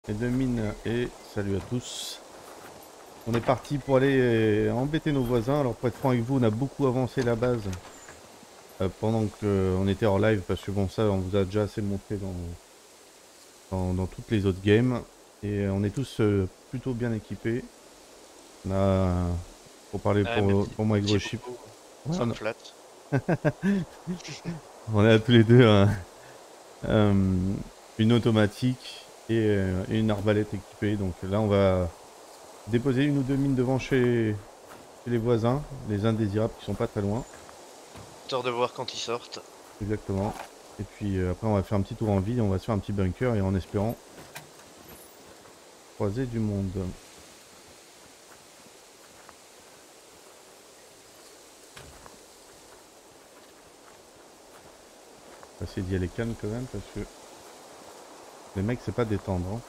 Et de mine et salut à tous. On est parti pour aller embêter nos voisins. Alors pour être franc avec vous, on a beaucoup avancé la base pendant qu'on était hors live parce que bon ça on vous a déjà assez montré dans toutes les autres games. Et on est tous plutôt bien équipés. On a, pour parler Ouais, merci, pour moi et merci Groship, beaucoup. ouais, Ça me flatte. on a tous les deux euh, une automatique et une arbalète équipée. Donc là on va déposer une ou deux mines devant chez les voisins, les indésirables qui sont pas très loin, Histoire de voir quand ils sortent. exactement. Et puis après, on va faire un petit tour en ville, on va se faire un petit bunker et en espérant croiser du monde. On va essayer d'y aller calme quand même parce que les mecs, c'est pas détendre, hein.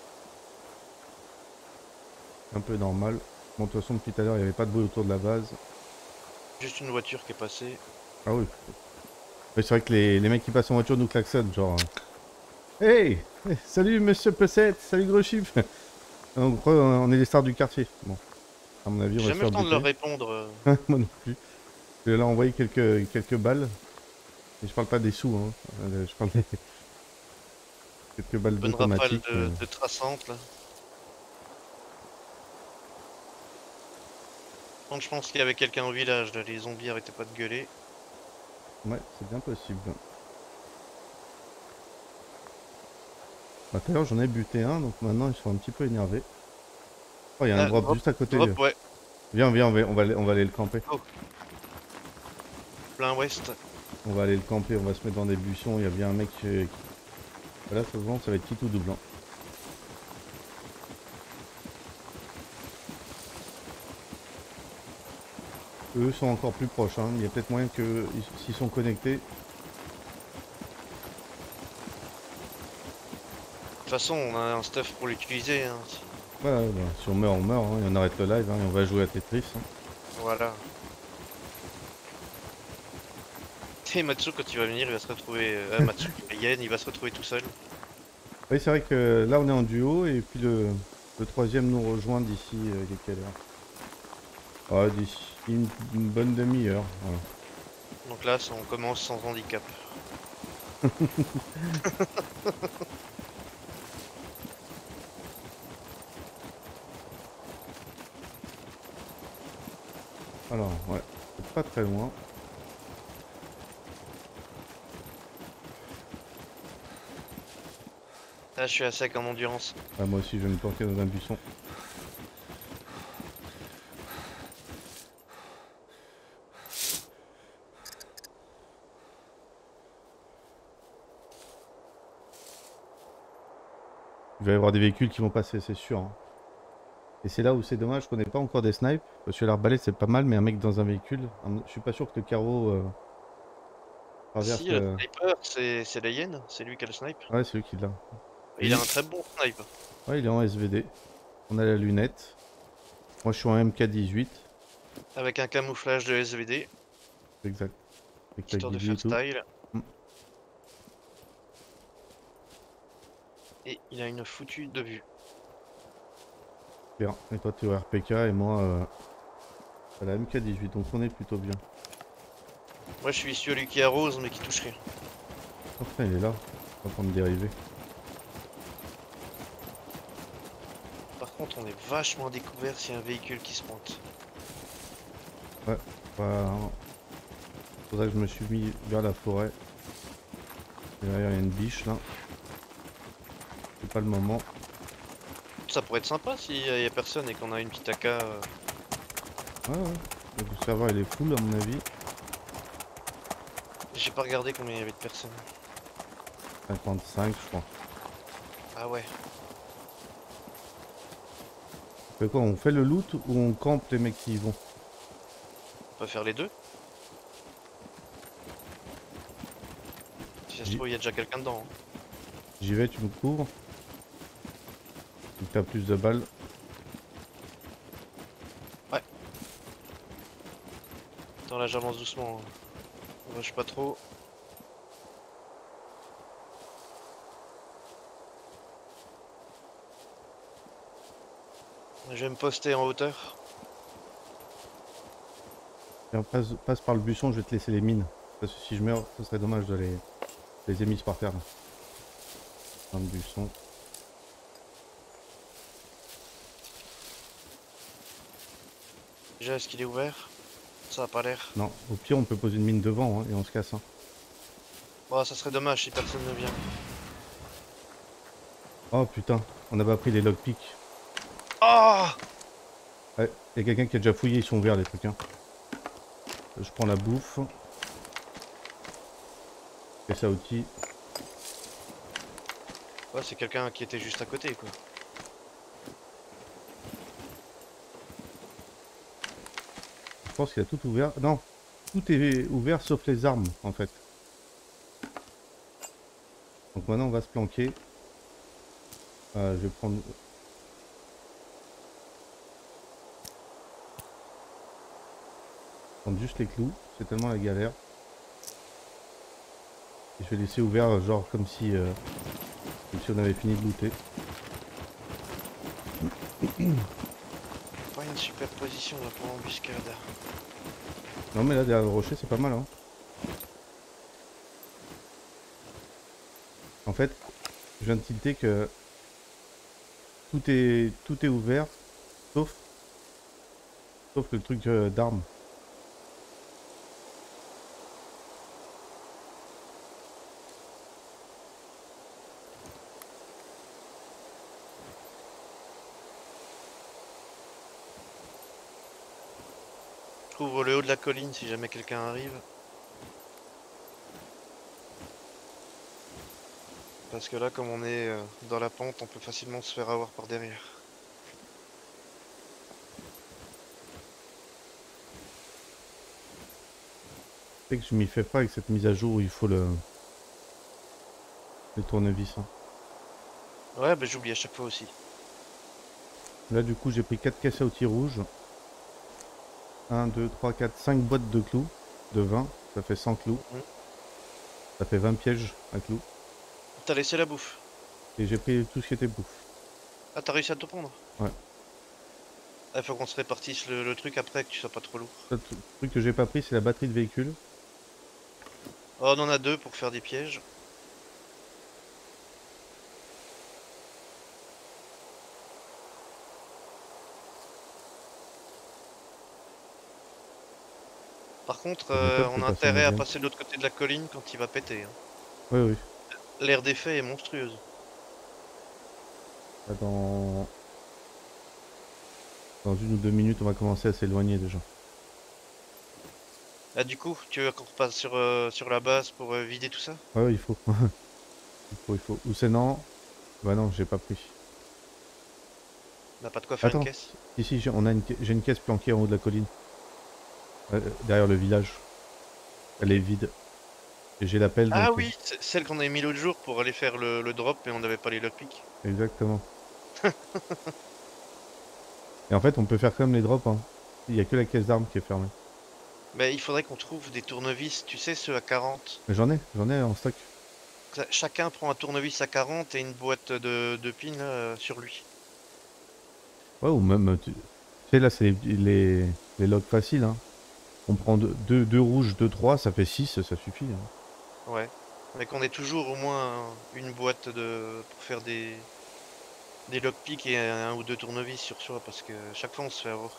C'est un peu normal. Bon, de toute façon, depuis tout à l'heure, il n'y avait pas de bruit autour de la base. Juste une voiture qui est passée. Ah oui. Mais c'est vrai que les mecs qui passent en voiture nous klaxonnent, genre. Hey! Salut Monsieur Pesset! Salut Gros Chiffre! On croit on est les stars du quartier. Bon, à mon avis, on J'ai va se jamais eu faire le temps de leur buter. répondre. Moi non plus. Je vais leur envoyer quelques balles. Et je parle pas des sous, hein. Je parle des quelques balles Bonne rafale d'automatique. de traçante là. Donc je pense qu'il y avait quelqu'un au village là. Les zombies arrêtaient pas de gueuler. Ouais, c'est bien possible. Bah, tout à l'heure, j'en ai buté un, donc maintenant ils sont un petit peu énervés. Oh, il y a un Ah, drop drop, juste à côté. drop, ouais. Viens, viens, on va aller le camper. Oh, plein ouest. On va aller le camper, on va se mettre dans des buissons. Il y a bien un mec qui... Voilà, souvent, ça va être qui tout doublant. Eux sont encore plus proches, hein. Il y a peut-être moyen que, s'ils sont connectés. De toute façon, on a un stuff pour l'utiliser, hein. Voilà, bah, si on meurt, hein, et on arrête le live, hein, et on va jouer à Tetris, hein. Voilà. Et Matsu, quand il va venir, il va se retrouver. Matsu, Yen, il va se retrouver tout seul. Oui, c'est vrai que là, on est en duo, et puis le troisième nous rejoint d'ici, il est quelle heure? Ah, d'ici une bonne demi-heure. Voilà. Donc là, on commence sans handicap. Alors, ouais, c'est pas très loin. Là, je suis à sec en endurance. Ah, moi aussi, je vais me planquer dans un buisson. Il va y avoir des véhicules qui vont passer, c'est sûr, hein. Et c'est là où c'est dommage qu'on n'ait pas encore des snipes. Parce que l'arbalète, c'est pas mal, mais un mec dans un véhicule, je suis pas sûr que le carreau traverse Si, le le... sniper, c'est la hyène, c'est lui qui a le snipe. Ouais, c'est lui qui l'a. Il a Lui, un très bon snipe. ouais, il est en SVD. On a la lunette. Moi, je suis en MK18. Avec un camouflage de SVD, Exact. Avec la histoire de ghillie et faire tout. style. Hmm, Et il a une foutue de vue. bien. Et toi, tu es au RPK et moi, à la MK18. Donc, on est plutôt bien. Moi je suis celui qui arrose mais qui touche rien. Oh, putain, il est là. On va prendre dériver. Par contre on est vachement découvert s'il y a un véhicule qui se pointe. Ouais. Voilà. C'est pour ça que je me suis mis vers la forêt. Et derrière, il y a une biche là. C'est pas le moment. Ça pourrait être sympa s'il y a personne et qu'on a une petite AK. Ouais, ouais. Le serveur il est full à mon avis. J'ai pas regardé combien il y avait de personnes. 55 je crois. Ah ouais. On fait quoi? On fait le loot ou on campe les mecs qui y vont? On peut faire les deux. Si ça se J'y trouve il y a déjà quelqu'un dedans, hein. j'y vais, tu me couvres. Donc t'as plus de balles. Ouais. Attends là j'avance doucement, hein. On rush pas trop. Je vais me poster en hauteur. Tiens, passe par le buisson, je vais te laisser les mines. Parce que si je meurs, ce serait dommage de les émises par terre. Là. Dans le buisson. Déjà, est-ce qu'il est ouvert? Ça a pas l'air. Non, au pire, on peut poser une mine devant hein, et on se casse. Hein. Oh, ça serait dommage si personne ne vient. Oh putain, on n'a pas pris les lockpicks. Ah! Ouais, y a quelqu'un qui a déjà fouillé, ils sont ouverts les trucs. Hein. Je prends la bouffe. Et ça outil. Ouais, c'est quelqu'un qui était juste à côté, quoi. Je pense qu'il a tout ouvert. Non, tout est ouvert sauf les armes en fait. Donc maintenant on va se planquer. Je vais prendre juste les clous. C'est tellement la galère. Et je vais laisser ouvert genre comme si on avait fini de looter. Pas une super position là pour l'embuscade. Non mais là derrière le rocher c'est pas mal hein. En fait, je viens de tilter que tout est ouvert sauf le truc d'armes. Je couvre le haut de la colline si jamais quelqu'un arrive. Parce que là, comme on est dans la pente, on peut facilement se faire avoir par derrière. C'est que je m'y fais pas avec cette mise à jour où il faut le tournevis. Hein. Ouais, bah j'oublie à chaque fois aussi. Là du coup j'ai pris 4 caisses à outils rouges. 1, 2, 3, 4, 5 boîtes de clous. De 20, ça fait 100 clous. Mhm. Ça fait 20 pièges à clous. T'as laissé la bouffe. Et j'ai pris tout ce qui était bouffe. Ah, t'as réussi à te prendre? Ouais. Ah, faut qu'on se répartisse le truc après, que tu sois pas trop lourd. Le truc que j'ai pas pris c'est la batterie de véhicule. Oh, on en a deux pour faire des pièges. Par contre, Ça m'étonne que on a personne ne intérêt à vienne. passer de l'autre côté de la colline quand il va péter. Hein. Oui oui. L'aire d'effet est monstrueuse. Là, dans 1 ou 2 minutes on va commencer à s'éloigner déjà. Ah, du coup, tu veux qu'on repasse sur la base pour vider tout ça? Ouais, ouais il faut. Il faut. Ou c'est non. Bah non j'ai pas pris. On n'a pas de quoi faire une Attends. caisse? Ici j'ai une caisse planquée en haut de la colline. Derrière le village. Elle est vide. Et j'ai l'appel Ah donc. oui, c'est celle qu'on avait mis l'autre jour pour aller faire le drop, mais on n'avait pas les lockpicks. Exactement. Et en fait, on peut faire comme les drops. Hein. Il n'y a que la caisse d'armes qui est fermée. Mais il faudrait qu'on trouve des tournevis, tu sais, ceux à 40. Mais j'en ai en stock. Chacun prend un tournevis à 40 et une boîte de pins là, sur lui. Ouais, ou même, tu sais, là, c'est les logs faciles. Hein. On prend deux rouges, 2, 3, ça fait 6, ça suffit. Hein. Ouais. Mais qu'on ait toujours au moins une boîte pour faire des lockpicks et un ou deux tournevis sur soi, parce que chaque fois on se fait avoir.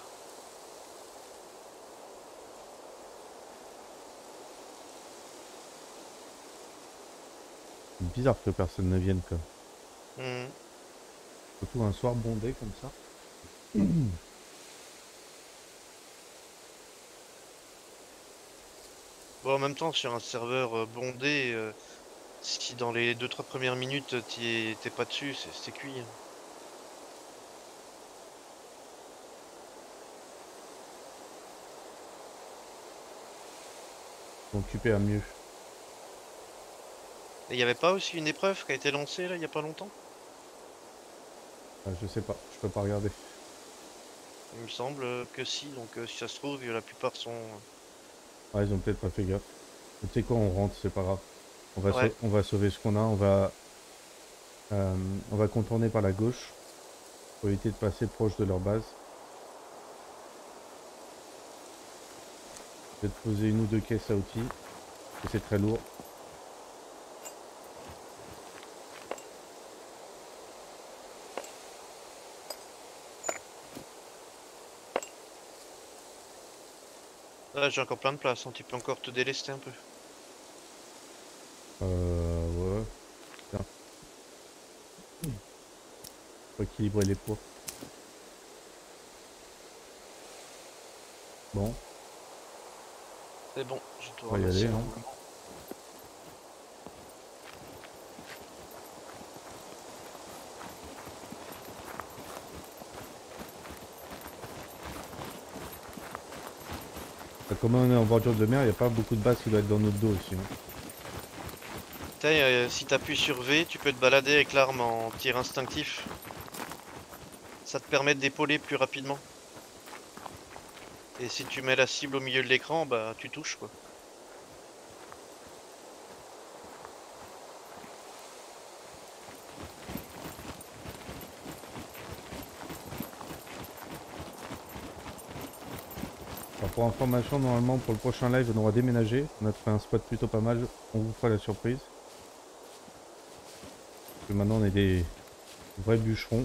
C'est bizarre que personne ne vienne, quoi. Mhm. Surtout un soir bondé comme ça. Bon, en même temps, sur un serveur bondé, si dans les 2-3 premières minutes t'es pas dessus, c'est cuit. Hein. Occupé à mieux. Et il y avait pas aussi une épreuve qui a été lancée là il y a pas longtemps? Ah, je sais pas, je peux pas regarder. Il me semble que si, donc si ça se trouve, la plupart sont. Ah, ils ont peut-être pas fait gaffe. Mais tu sais quoi, on rentre, c'est pas grave. Ouais, On va sauver ce qu'on a, on va contourner par la gauche. Faut éviter de passer proche de leur base. Je vais te poser une ou deux caisses à outils. Parce que c'est très lourd. Là, j'ai encore plein de place, hein. Tu peux encore te délester un peu. Ouais. Bien. Faut équilibrer les poids. Bon, C'est bon, j'ai tout on va y aller, ramassé hein. normalement. Comme on est en bordure de mer, il n'y a pas beaucoup de bases qui doivent être dans notre dos aussi, hein. Tiens, si t'appuies sur V, tu peux te balader avec l'arme en tir instinctif. Ça te permet d'épauler plus rapidement. Et si tu mets la cible au milieu de l'écran, bah tu touches quoi. Alors pour information, normalement pour le prochain live, on aura déménagé. On a trouvé un spot plutôt pas mal. On vous fera la surprise. Parce que maintenant on est des vrais bûcherons.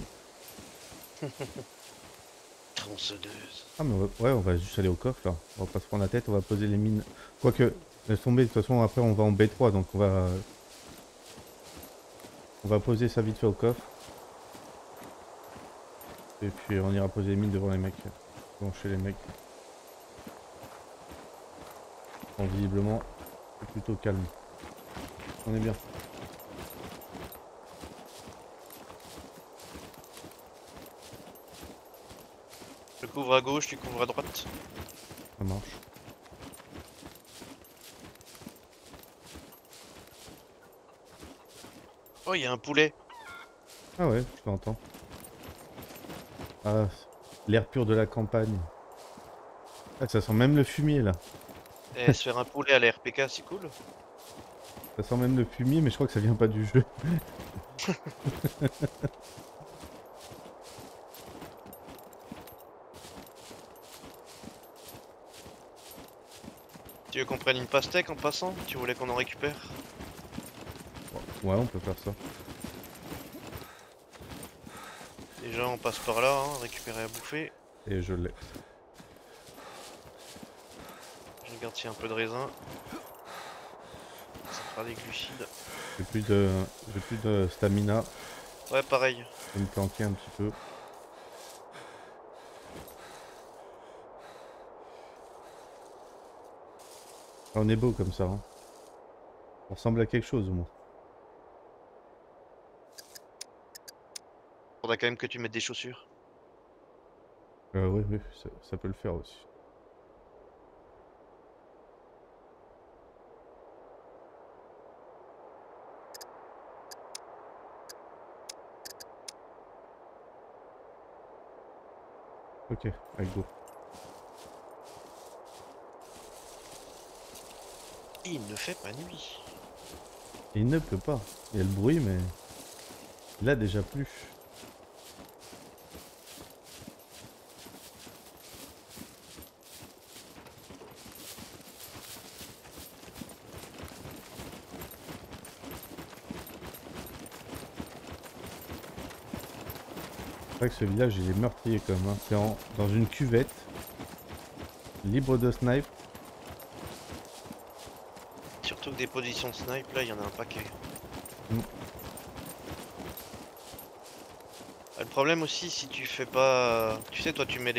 Tronçonneuse. Ah mais ouais, on va juste aller au coffre là. On va pas se prendre la tête, on va poser les mines. Quoique, laisse tomber, de toute façon après on va en B3, donc on va poser ça vite fait au coffre. Et puis on ira poser les mines devant les mecs. Devant chez les mecs. Bon, visiblement, c'est plutôt calme. On est bien. Je couvre à gauche, tu couvres à droite. Ça marche. Oh, il y a un poulet. Ah ouais, je l'entends. Ah, l'air pur de la campagne. Ah, ça sent même le fumier là. Et se faire un poulet à la RPK, c'est cool. Ça sent même le fumier, mais je crois que ça vient pas du jeu. Tu veux qu'on prenne une pastèque en passant? Tu voulais qu'on en récupère? Ouais, on peut faire ça. Déjà, on passe par là, hein, récupérer à bouffer. Et je l'ai. Je regarde s'il y a un peu de raisin. Ça fera des glucides. J'ai plus de stamina. Ouais, pareil. Je vais me planquer un petit peu. Ah, on est beau comme ça, hein. On ressemble à quelque chose au moins. Faudra quand même que tu mettes des chaussures. Oui, oui, ça peut le faire aussi. Ok, allez, go. Il ne fait pas nuit. Et il ne pleut pas. Il y a le bruit, mais il a déjà plu. C'est vrai que ce village, il est meurtrier quand même, hein. C'est dans une cuvette, libre de snipe. Surtout que des positions de snipe, là, il y en a un paquet. Mm. Le problème aussi, si tu fais pas... Tu sais, toi, tu mets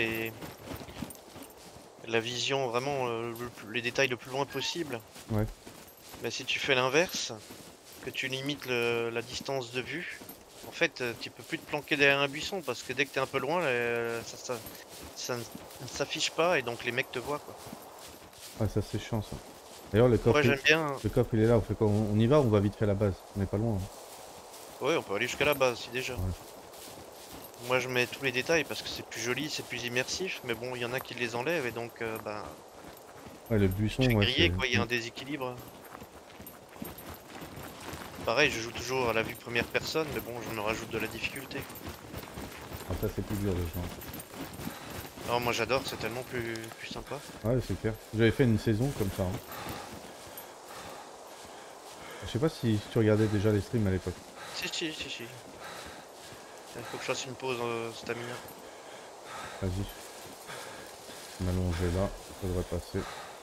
la vision vraiment, les détails le plus loin possible. Ouais. Mais si tu fais l'inverse, que tu limites la distance de vue, en fait, tu peux plus te planquer derrière un buisson parce que dès que t'es un peu loin, ça ne s'affiche pas et donc les mecs te voient, quoi. Ouais, ça c'est chiant ça. D'ailleurs, Moi, j'aime bien. le coffre il est là. On fait quoi? On y va ou on va vite fait à la base? On n'est pas loin, hein. Ouais, on peut aller jusqu'à la base si déjà. Ouais. Moi, je mets tous les détails parce que c'est plus joli, c'est plus immersif. Mais bon, il y en a qui les enlèvent et donc, bah, Ouais, le tu buisson, te fais ouais, griller, c'est. quoi. Il y a un déséquilibre. Pareil, je joue toujours à la vue première personne, mais bon, je me rajoute de la difficulté. Ah Ah, ça c'est plus dur déjà. Alors moi j'adore, c'est tellement plus sympa. Ouais, c'est clair. J'avais fait une saison comme ça, hein. Je sais pas si tu regardais déjà les streams à l'époque. Si. Il faut que je fasse une pause stamina. Vas-y. M'allonger là, ça devrait passer.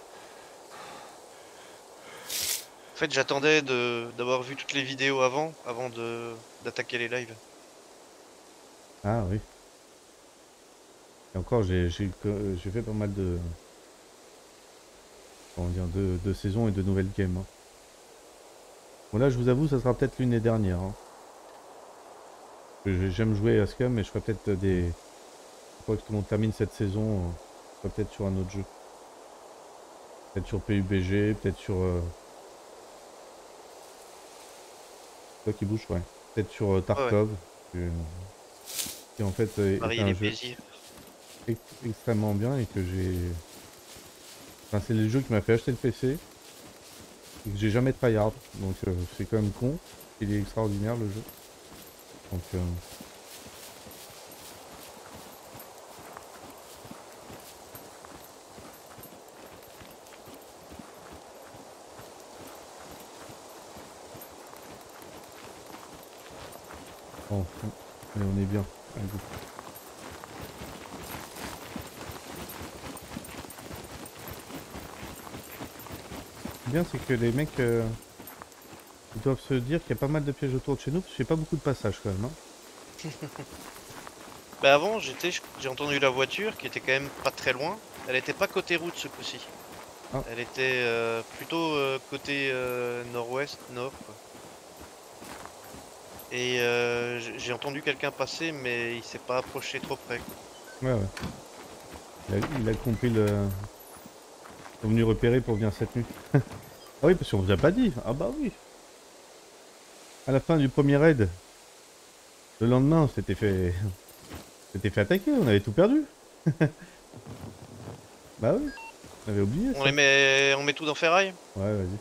En fait j'attendais d'avoir vu toutes les vidéos avant d'attaquer les lives. Ah oui. Et encore, j'ai fait pas mal de, comment dire, de saisons et de nouvelles games, hein. Bon là, je vous avoue, ça sera peut-être l'une des dernières, hein. J'aime jouer à Scum, mais je ferai peut-être des... Une fois qu'on termine cette saison, je ferai peut-être sur un autre jeu. Peut-être sur PUBG, peut-être sur... Toi qui bouge, ouais. Peut-être sur Ouais. Tarkov, euh, qui en fait est Varier les un jeu plaisirs. extrêmement bien et que j'ai... Enfin, c'est le jeu qui m'a fait acheter le PC et que j'ai jamais tryhard. Donc c'est quand même con. Il est extraordinaire le jeu. Donc bon, mais on est bien. Allez, go. Ce qui est bien, c'est que les mecs ils doivent se dire qu'il y a pas mal de pièges autour de chez nous, parce qu'il n'y a pas beaucoup de passages quand même, hein. Bah avant j'ai entendu la voiture qui était quand même pas très loin. Elle était pas côté route ce coup-ci. Ah, Elle était plutôt côté nord-ouest, nord quoi. Et j'ai entendu quelqu'un passer mais il s'est pas approché trop près quoi. ouais, ouais. Il a compris le... Ils sont venus repérer pour venir cette nuit. Ah oui, parce qu'on vous a pas dit. Ah bah oui. À la fin du premier raid, le lendemain, on s'était fait attaquer, on avait tout perdu. Bah oui, on avait oublié ça. On met tout dans ferraille? Ouais, vas-y.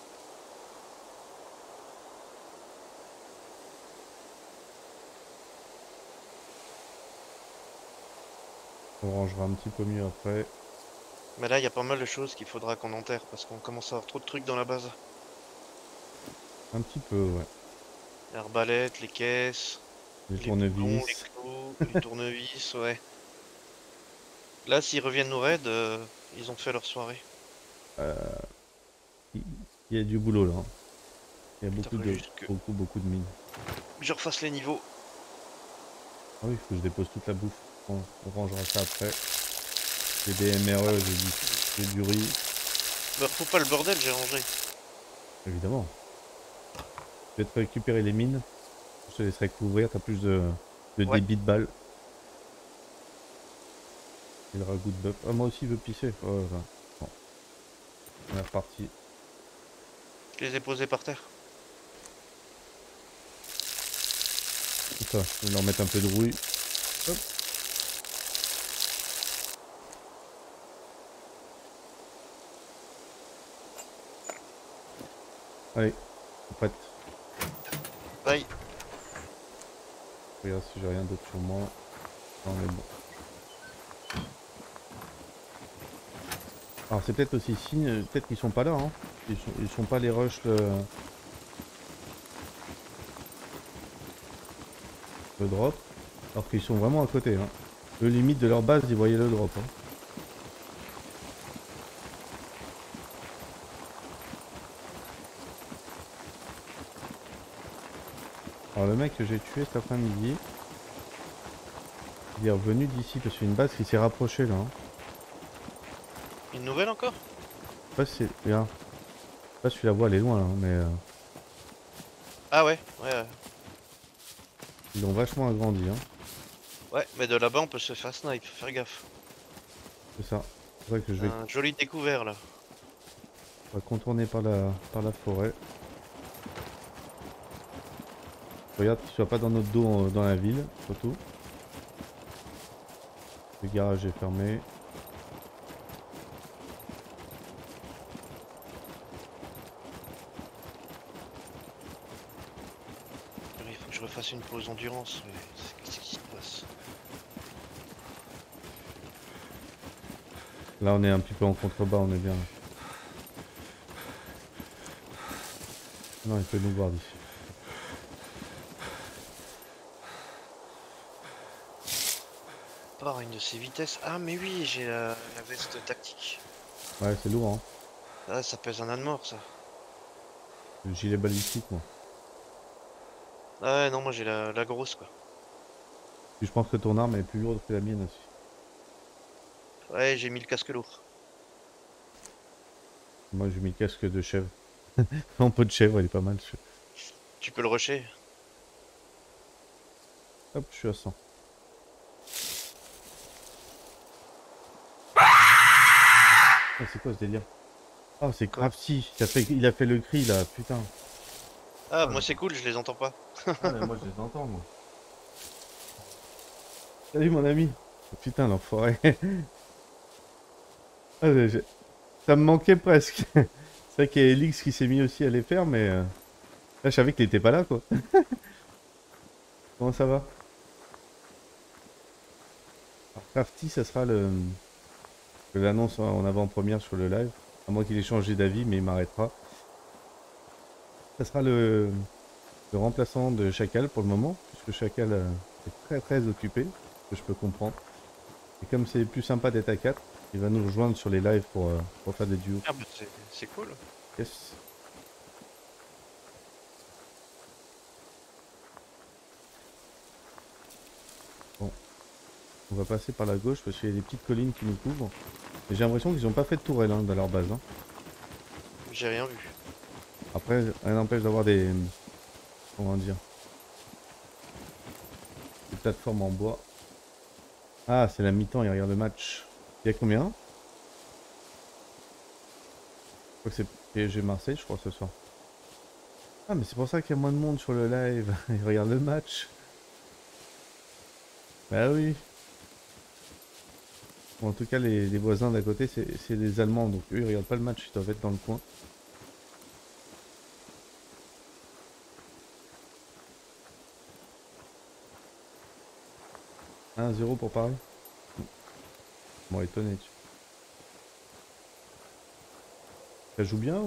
On rangera un petit peu mieux après. Mais là il y a pas mal de choses qu'il faudra qu'on enterre parce qu'on commence à avoir trop de trucs dans la base. Un petit peu, ouais. L'arbalète, les caisses, Les les boulons, les tournevis. clous, les tournevis, ouais. Là s'ils reviennent nous raid, ils ont fait leur soirée. Euh, il il y a du boulot là, hein. Il y a Faudrait juste que beaucoup de mines. je refasse les niveaux. Ah oui, il faut que je dépose toute la bouffe. Bon, on rangera ça après. J'ai des MRE, j'ai du riz, Bah faut pas le bordel, j'ai rangé. évidemment. Je vais te récupérer les mines. Je te laisserai couvrir, t'as plus de Ouais, débit de balles. Et le ragoût de bœuf. Ah, moi aussi, il veut pisser. Oh, là. Bon, on est reparti. je les ai posés par terre. C'est ça, je vais leur mettre un peu de rouille. Hop. Allez, c'est prête. Aïe. Regarde si j'ai rien d'autre sur moi. Non, on est bon. Alors c'est peut-être aussi signe, peut-être qu'ils sont pas là, hein. Ils sont pas les rushs le drop. Alors qu'ils sont vraiment à côté, hein. Le limite de leur base, ils voyaient le drop, hein. Alors le mec que j'ai tué cet après-midi, il est revenu d'ici parce qu'il y a une base qui s'est rapprochée là, hein. Une nouvelle encore? Je sais pas si c'est... Regarde. Je sais pas si tu la vois, elle est loin là, hein, mais Ah ouais. ils l'ont vachement agrandi, hein. Ouais, mais de là-bas on peut se faire snipe, faire gaffe. C'est ça. C'est vrai que Un joli découvert là. on va contourner par la forêt. Regarde qu'il soit pas dans notre dos dans la ville, surtout. Le garage est fermé. Il faut que je refasse une pause endurance, mais qu'est-ce qui se passe? Là, on est un petit peu en contrebas, on est bien. Non, il peut nous voir d'ici. Par une de ces vitesses. Ah, mais oui, j'ai la veste tactique. Ouais, c'est lourd, hein. Ah, ça pèse un âne mort, ça. Le gilet balistique, moi. Ah, ouais, non, moi j'ai la grosse, quoi. Puis je pense que ton arme est plus lourde que la mienne aussi. Ouais, j'ai mis le casque lourd. Moi, j'ai mis le casque de chèvre. En peau de chèvre, il est pas mal. Tu peux le rusher. Hop, je suis à 100. Ah, c'est quoi ce délire? Oh, c'est Quoi? Crafty. Il a fait le cri, là, putain. Ah, Ah, moi c'est cool, je les entends pas. ah, mais moi, je les entends, moi. Salut, mon ami. Oh, putain, l'enfoiré. Ah, ça me manquait presque. C'est vrai qu'il y a Elix qui s'est mis aussi à les faire, mais là, je savais qu'il était pas là, quoi. Comment ça va? Alors, Crafty, ça sera l'annonce en avant-première sur le live. À moins qu'il ait changé d'avis, mais il m'arrêtera. Ça sera le remplaçant de Chacal pour le moment, puisque Chacal est très très occupé, ce que je peux comprendre. Et comme c'est plus sympa d'être à 4, il va nous rejoindre sur les lives pour faire des duos. Ah, bah c'est cool. Yes. Bon, on va passer par la gauche parce qu'il y a des petites collines qui nous couvrent. Et j'ai l'impression qu'ils n'ont pas fait de tourelle dans leur base, hein. J'ai rien vu. Après, rien n'empêche d'avoir des... Comment dire? Des plateformes en bois. Ah, c'est la mi-temps, il regarde le match. Il y a combien? Je crois que c'est PSG Marseille, je crois, ce soir. Ah, mais c'est pour ça qu'il y a moins de monde sur le live. Ils regardent le match. Bah oui. Bon, en tout cas, les voisins d'à côté, c'est des Allemands. Donc eux, ils regardent pas le match. Ils doivent être dans le coin. Un zéro pour Paris. Bon, étonné. Ça joue bien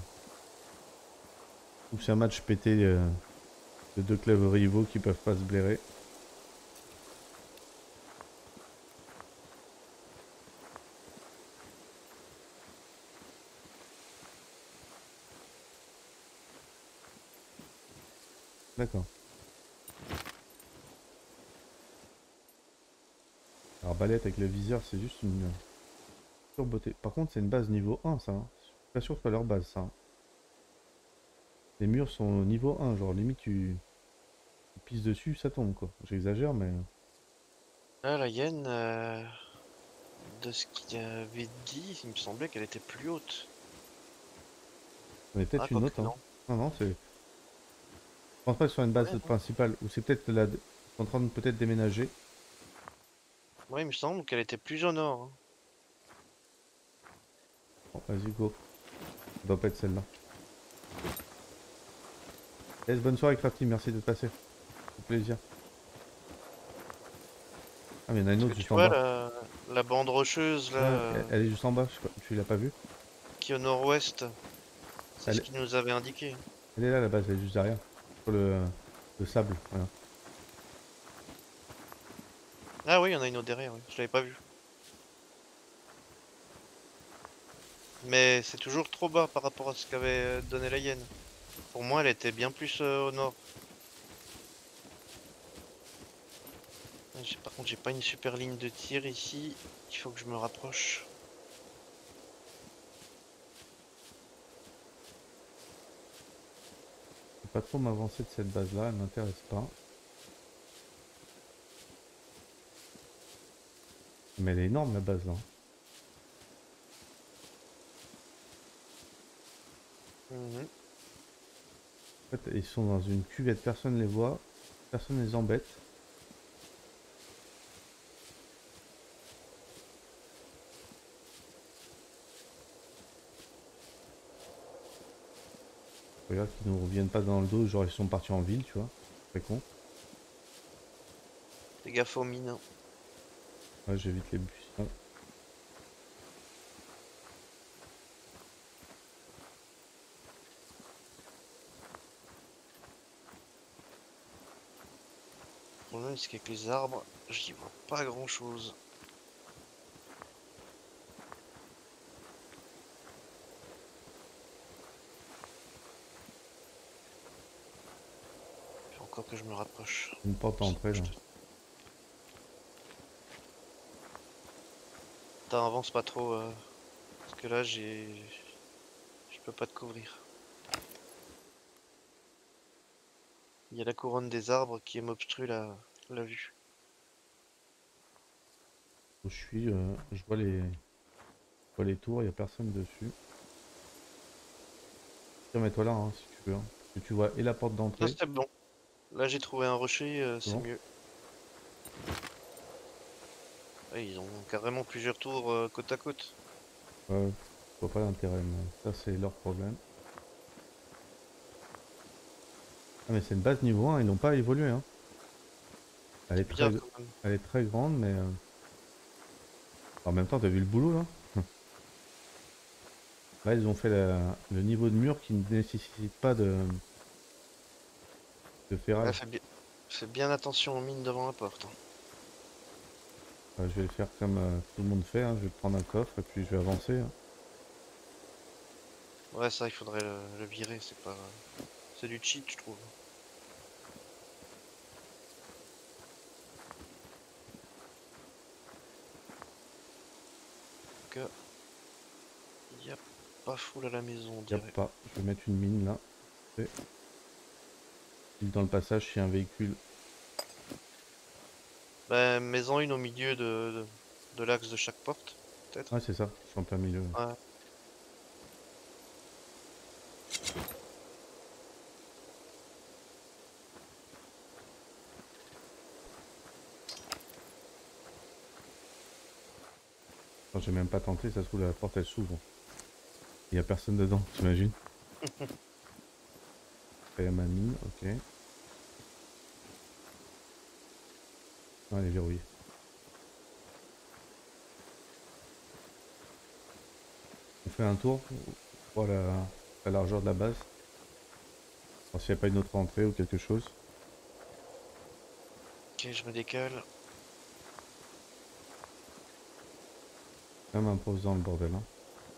ou c'est un match pété de deux clubs rivaux qui peuvent pas se blairer? D'accord. Arbalète avec le viseur, c'est juste une pure beauté. Par contre, c'est une base niveau 1, ça, hein. Je suis pas sûr que ce soit leur base, ça, hein. Les murs sont au niveau 1, genre limite tu pisses dessus, ça tombe, quoi. J'exagère, mais... Ah, la hyène, de ce qu'il avait dit, il me semblait qu'elle était plus haute. On est Ah, peut-être une quoique autre, hein. non. Non, non, c'est... Je pense pas que ce soit une base Ouais, non. principale, ou c'est peut-être la... Ils sont en train de peut-être déménager. Ouais, il me semble qu'elle était plus au nord, hein. Bon, vas-y, go. Ça doit pas être celle-là. Yes, bonne soirée, Crafty, merci d'être passé. Au plaisir. Ah, mais il y en a une Parce autre que tu juste en vois, bas. la bande rocheuse, là, Ouais, elle est juste en bas, tu l'as pas vue? qui est au nord-ouest, c'est ce Elle, qu'il nous avait indiqué. elle est là, la base, elle est juste derrière. Sur le sable, voilà. Ah oui, il y en a une autre derrière, oui. Je l'avais pas vu. Mais c'est toujours trop bas par rapport à ce qu'avait donné la hyène. Pour moi, elle était bien plus au nord. Par contre, j'ai pas une super ligne de tir ici. Il faut que je me rapproche. Je vais pas trop m'avancer de cette base-là, elle m'intéresse pas. Mais elle est énorme, la base, là. Mhm. En fait, ils sont dans une cuvette, personne les voit, personne les embête. Regarde qu'ils nous reviennent pas dans le dos, genre ils sont partis en ville, tu vois. Très con. Fais gaffe aux mines, hein. Ouais, j'évite les bus. Ouais. c'est qu'avec les arbres, j'y vois pas grand chose. Faut encore que je me rapproche. Une porte d'entrée là. Attends, avance pas trop, parce que là je peux pas te couvrir. Il y a la couronne des arbres qui m'obstrue la vue. Où je suis, je vois les tours, il n'y a personne dessus. Mets-toi là hein, si tu veux, hein. Parce que tu vois et la porte Non, d'entrée, c'est bon. Là, j'ai trouvé un rocher, c'est c'est bon. mieux. Ouais, ils ont carrément plusieurs tours côte à côte. Je vois pas l'intérêt, mais ça c'est leur problème. Ah mais c'est une base niveau 1, ils n'ont pas évolué hein. Elle est C'est bien très, quand même. elle est très grande, mais en même temps t'as vu le boulot là? Là ils ont fait le niveau de mur qui ne nécessite pas de Ouais, ferraille. fais bien attention aux mines devant la porte, hein. Je vais le faire comme tout le monde fait, hein. Je vais prendre un coffre et puis je vais avancer, hein. Ouais, ça, il faudrait le virer, c'est pas... C'est du cheat, je trouve. Que y a pas foule à la maison, on Y a dirait. pas. Je vais mettre une mine là. Et pile dans le passage, s'il y a un véhicule. Bah, mets-en une au milieu de l'axe de chaque porte, Ouais, peut-être. c'est ça, je suis en plein milieu. Ouais. Enfin, j'ai même pas tenté, ça se trouve la porte elle s'ouvre. Il y a personne dedans, t'imagines? Il y a ma mine, ok. Non, elle est verrouillée. On fait un tour pour la largeur de la base. Voir s'il n'y a pas une autre entrée ou quelque chose. Ok, je me décale. Quand même imposant le bordel, hein.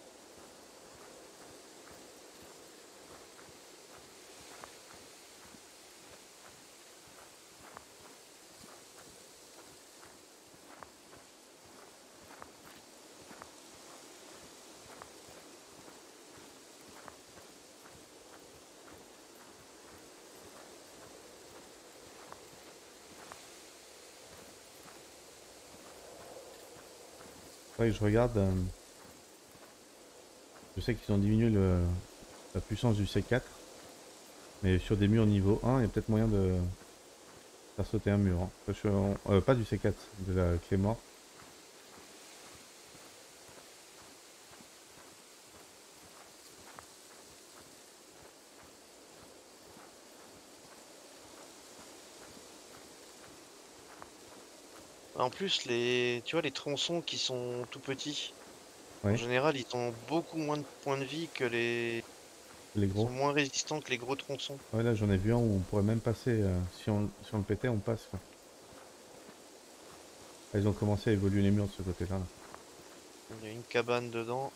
Ouais, je regarde. Je sais qu'ils ont diminué la puissance du C4. Mais sur des murs niveau 1, il y a peut-être moyen de faire sauter un mur, hein. Pas du C4, de la clé mort. En plus, tu vois, les tronçons qui sont tout petits, en Ouais, général, ils ont beaucoup moins de points de vie que les... les Ils sont gros. moins résistants que les gros tronçons. Ouais, là j'en ai vu un où on pourrait même passer. Si on le pétait, on passe, quoi. Ah, ils ont commencé à évoluer les murs de ce côté-là, là. Il y a une cabane dedans.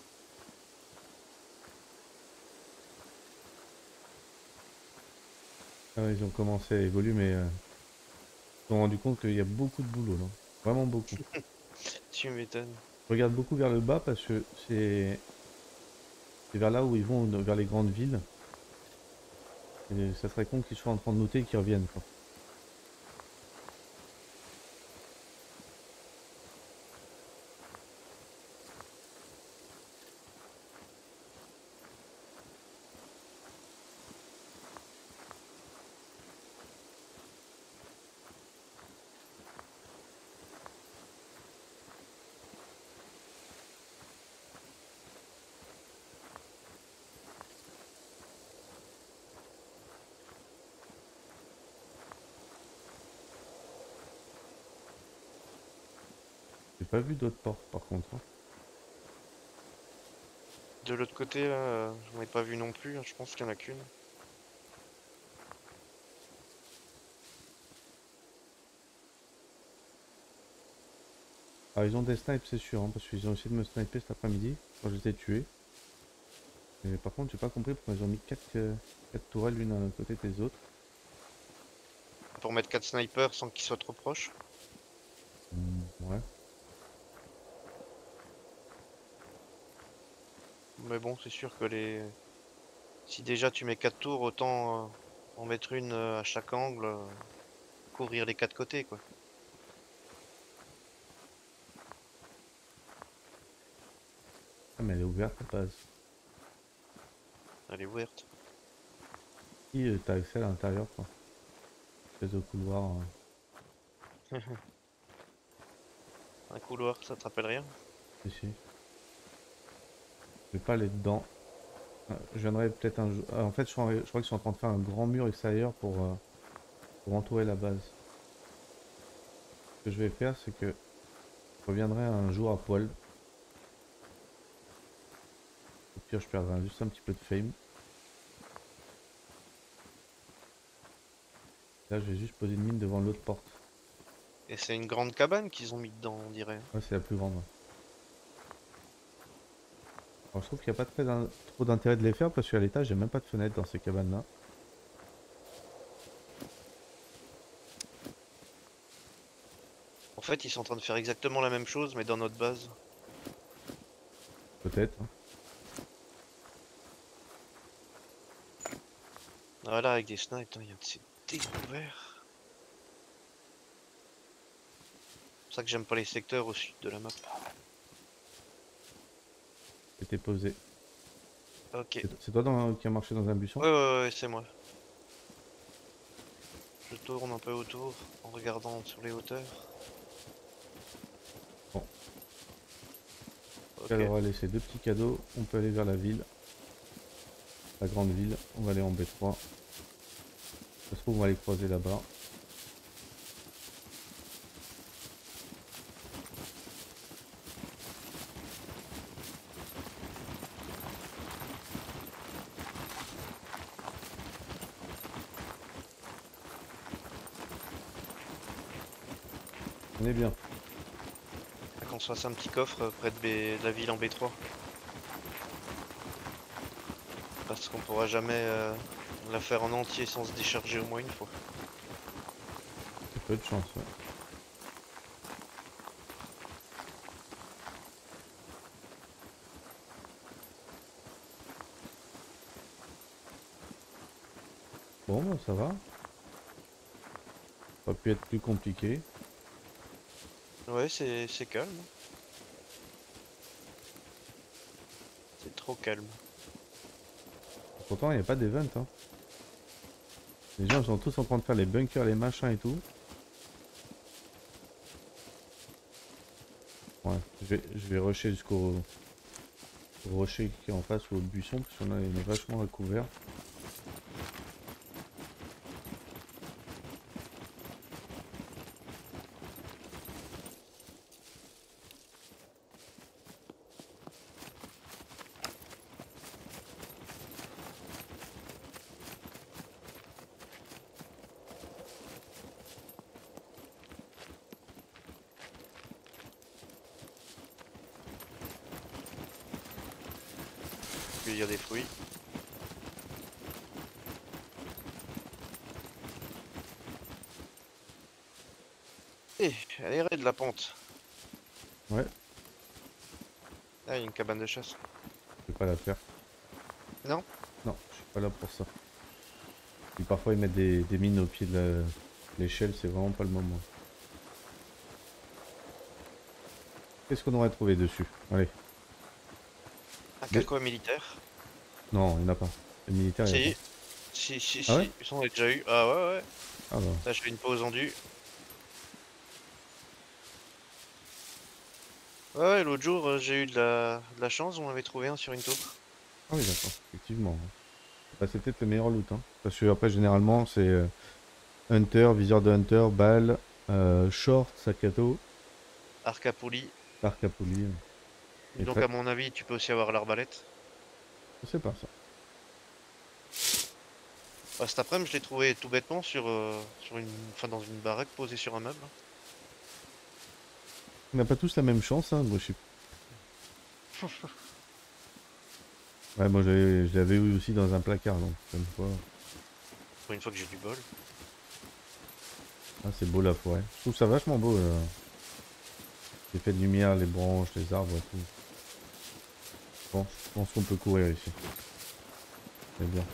Ah ouais, ils ont commencé à évoluer, mais ils se sont rendu compte qu'il y a beaucoup de boulot, là. Vraiment beaucoup. Tu m'étonnes. Je regarde beaucoup vers le bas parce que c'est vers là où ils vont, vers les grandes villes. Et ça serait con qu'ils soient en train de noter et qu'ils reviennent, quoi. J'ai pas vu d'autres portes, par contre, hein. De l'autre côté, là, j'en ai pas vu non plus, hein. Je pense qu'il y en a qu'une. Alors ils ont des snipes c'est sûr, hein, parce qu'ils ont essayé de me sniper cet après-midi quand je les ai tués. Mais par contre j'ai pas compris pourquoi ils ont mis 4 tourelles l'une à côté des autres. Pour mettre 4 snipers sans qu'ils soient trop proches. Ouais. Mais bon, c'est sûr que les... Si déjà tu mets 4 tours, autant en mettre une à chaque angle, couvrir les 4 côtés, quoi. Ah mais elle est ouverte la base. Elle est ouverte. Si t'as accès à l'intérieur quoi. Espèce de couloir. Un couloir, ça te rappelle rien? Ici. Je vais pas aller dedans. Je viendrai peut-être un jour. En fait je crois qu'ils sont en train de faire un grand mur extérieur pour entourer la base. Ce que je vais faire c'est que je reviendrai un jour à poil. Au pire je perdrai juste un petit peu de fame. Là je vais juste poser une mine devant l'autre porte. Et c'est une grande cabane qu'ils ont mis dedans, on dirait. Ouais c'est la plus grande. Ouais. Alors, je trouve qu'il n'y a pas trop d'intérêt de les faire parce qu'à l'étage, il n'y a même pas de fenêtre dans ces cabanes-là. En fait, ils sont en train de faire exactement la même chose, mais dans notre base. Peut-être, hein. Voilà, avec des snipes, il y a de ces découverts. C'est pour ça que j'aime pas les secteurs au sud de la map. C'était posé. Ok. C'est toi qui a marché dans un buisson? Ouais, c'est moi. Je tourne un peu autour en regardant sur les hauteurs. Bon, Ok. elle aura laissé deux petits cadeaux. On peut aller vers la ville. La grande ville. On va aller en B3. Ça se trouve, on va les croiser là-bas. On est bien. Qu'on se fasse un petit coffre près de la ville en B3. Parce qu'on pourra jamais la faire en entier sans se décharger au moins une fois. Il y a peu de chance, ouais. Bon, bah, ça va. Ça aurait pu être plus compliqué. Ouais, c'est calme. C'est trop calme. Pourtant, il n'y a pas d'event, hein. Les gens ils sont tous en train de faire les bunkers, les machins et tout. Ouais, je vais rusher jusqu'au rocher qui est en face ou au buisson, parce qu'on a il est vachement recouvert. Puis il y a des fruits. Eh, elle est raide la pente. Ouais, Ah, il y a une cabane de chasse. je vais pas la faire. Non? Non, je suis pas là pour ça. Et parfois ils mettent des mines au pied de l'échelle, c'est vraiment pas le moment. Qu'est-ce qu'on aurait trouvé dessus? Allez. Un Mais... carquois militaire. Non, il n'y en a pas. Les militaires, il n'y a pas. Si, si, Ah ouais? si. Ils sont déjà eu. Ah ouais. Ah bah. Là, je fais une pause en du. Ouais, l'autre jour, j'ai eu de la chance, on avait trouvé un sur une tour. Ah oui, d'accord, effectivement. Bah, c'est peut-être le meilleur loot, hein. Parce que après, généralement, c'est Hunter, viseur de Hunter, balle, short, sac à dos, Arc à poulie. arc à poulie. Et Donc, très... à mon avis, tu peux aussi avoir l'arbalète. Je sais pas ça. Bah, cet après-midi, je l'ai trouvé tout bêtement sur une, enfin, dans une baraque posée sur un meuble. On n'a pas tous la même chance, hein. Moi, je sais. Ouais, moi je l'avais eu aussi dans un placard, donc comme quoi. Pour une fois que j'ai du bol. Ah, c'est beau la forêt. Je trouve ça vachement beau. L'effet de lumière, les branches, les arbres et tout. Bon, je pense qu'on peut courir ici. C'est bien.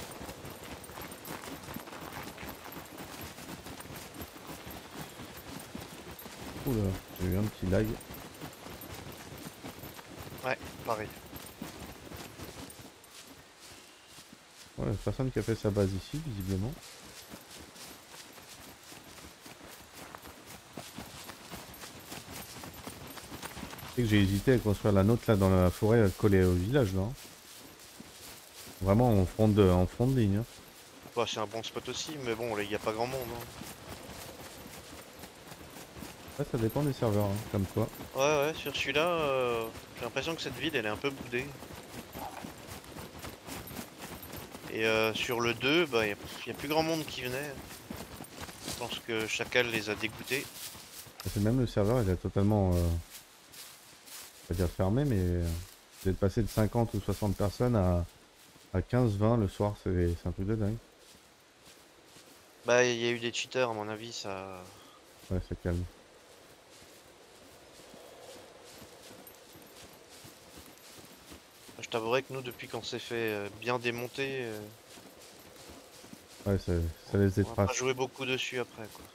Oula, j'ai eu un petit lag. Ouais, pareil. Ouais, personne qui a fait sa base ici, visiblement. C'est que j'ai hésité à construire la nôtre là dans la forêt collée au village là, hein. Vraiment en front de ligne, hein. Bah, c'est un bon spot aussi, mais bon, là, il n'y a pas grand monde, hein. Ouais, ça dépend des serveurs, hein, comme quoi. Ouais, ouais, sur celui-là, j'ai l'impression que cette ville, elle est un peu boudée. Et sur le 2, bah, y a plus grand monde qui venait. Je pense que Chacal les a dégoûtés. C'est même le serveur, il est totalement, pas dire fermé, mais vous êtes passé de 50 ou 60 personnes à 15-20 le soir, c'est un truc de dingue. Bah, il y a eu des cheaters, à mon avis, ça. Ouais, c'est calme. Je t'avouerai que nous, depuis qu'on s'est fait bien démonter, Ouais, ça laisse des on va pas traces. jouer beaucoup dessus après, quoi.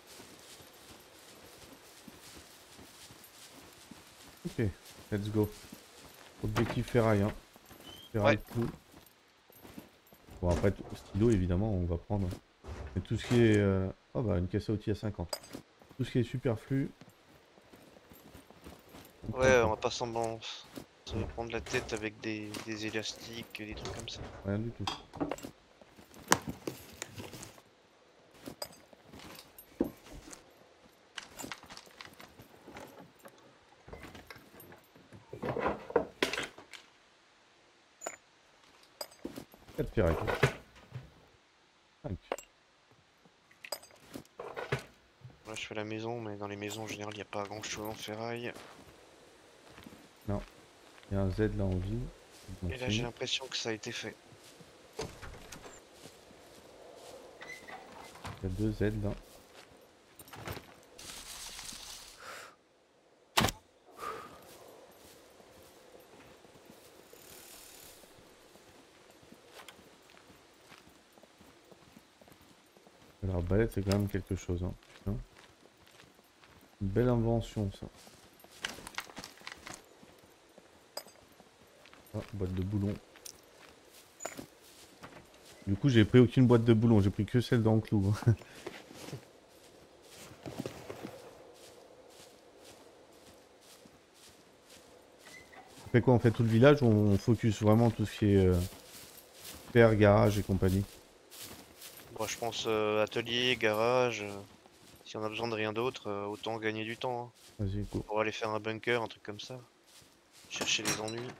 Ok, let's go. Objectif ferraille, hein. Ouais, Ferraille tout. Bon, après, stylo, évidemment, on va prendre. Mais tout ce qui est... Oh bah, une caisse à outils à 50. Tout ce qui est superflu, on prend ouais, on pas. va pas se prendre la tête avec des élastiques, des trucs comme ça. Rien du tout. Quatre ferrailles. 5. Là, je fais la maison, mais dans les maisons, en général, il n'y a pas grand-chose en ferraille. Non. Il y a un Z là en vie. Bon Et là, j'ai signe. l'impression que ça a été fait. Il y a 2 Z là. L'arbalète, c'est quand même quelque chose, hein. Putain. Une belle invention, ça. Ah, boîte de boulons. Du coup, j'ai pris aucune boîte de boulons, j'ai pris que celle d'enclou. On fait quoi? On fait tout le village ou on focus vraiment tout ce qui est fer, garage et compagnie? Moi, je pense atelier, garage. Si on a besoin de rien d'autre, autant gagner du temps, hein. Vas-y, go. Pour aller faire un bunker, un truc comme ça. Chercher les ennuis.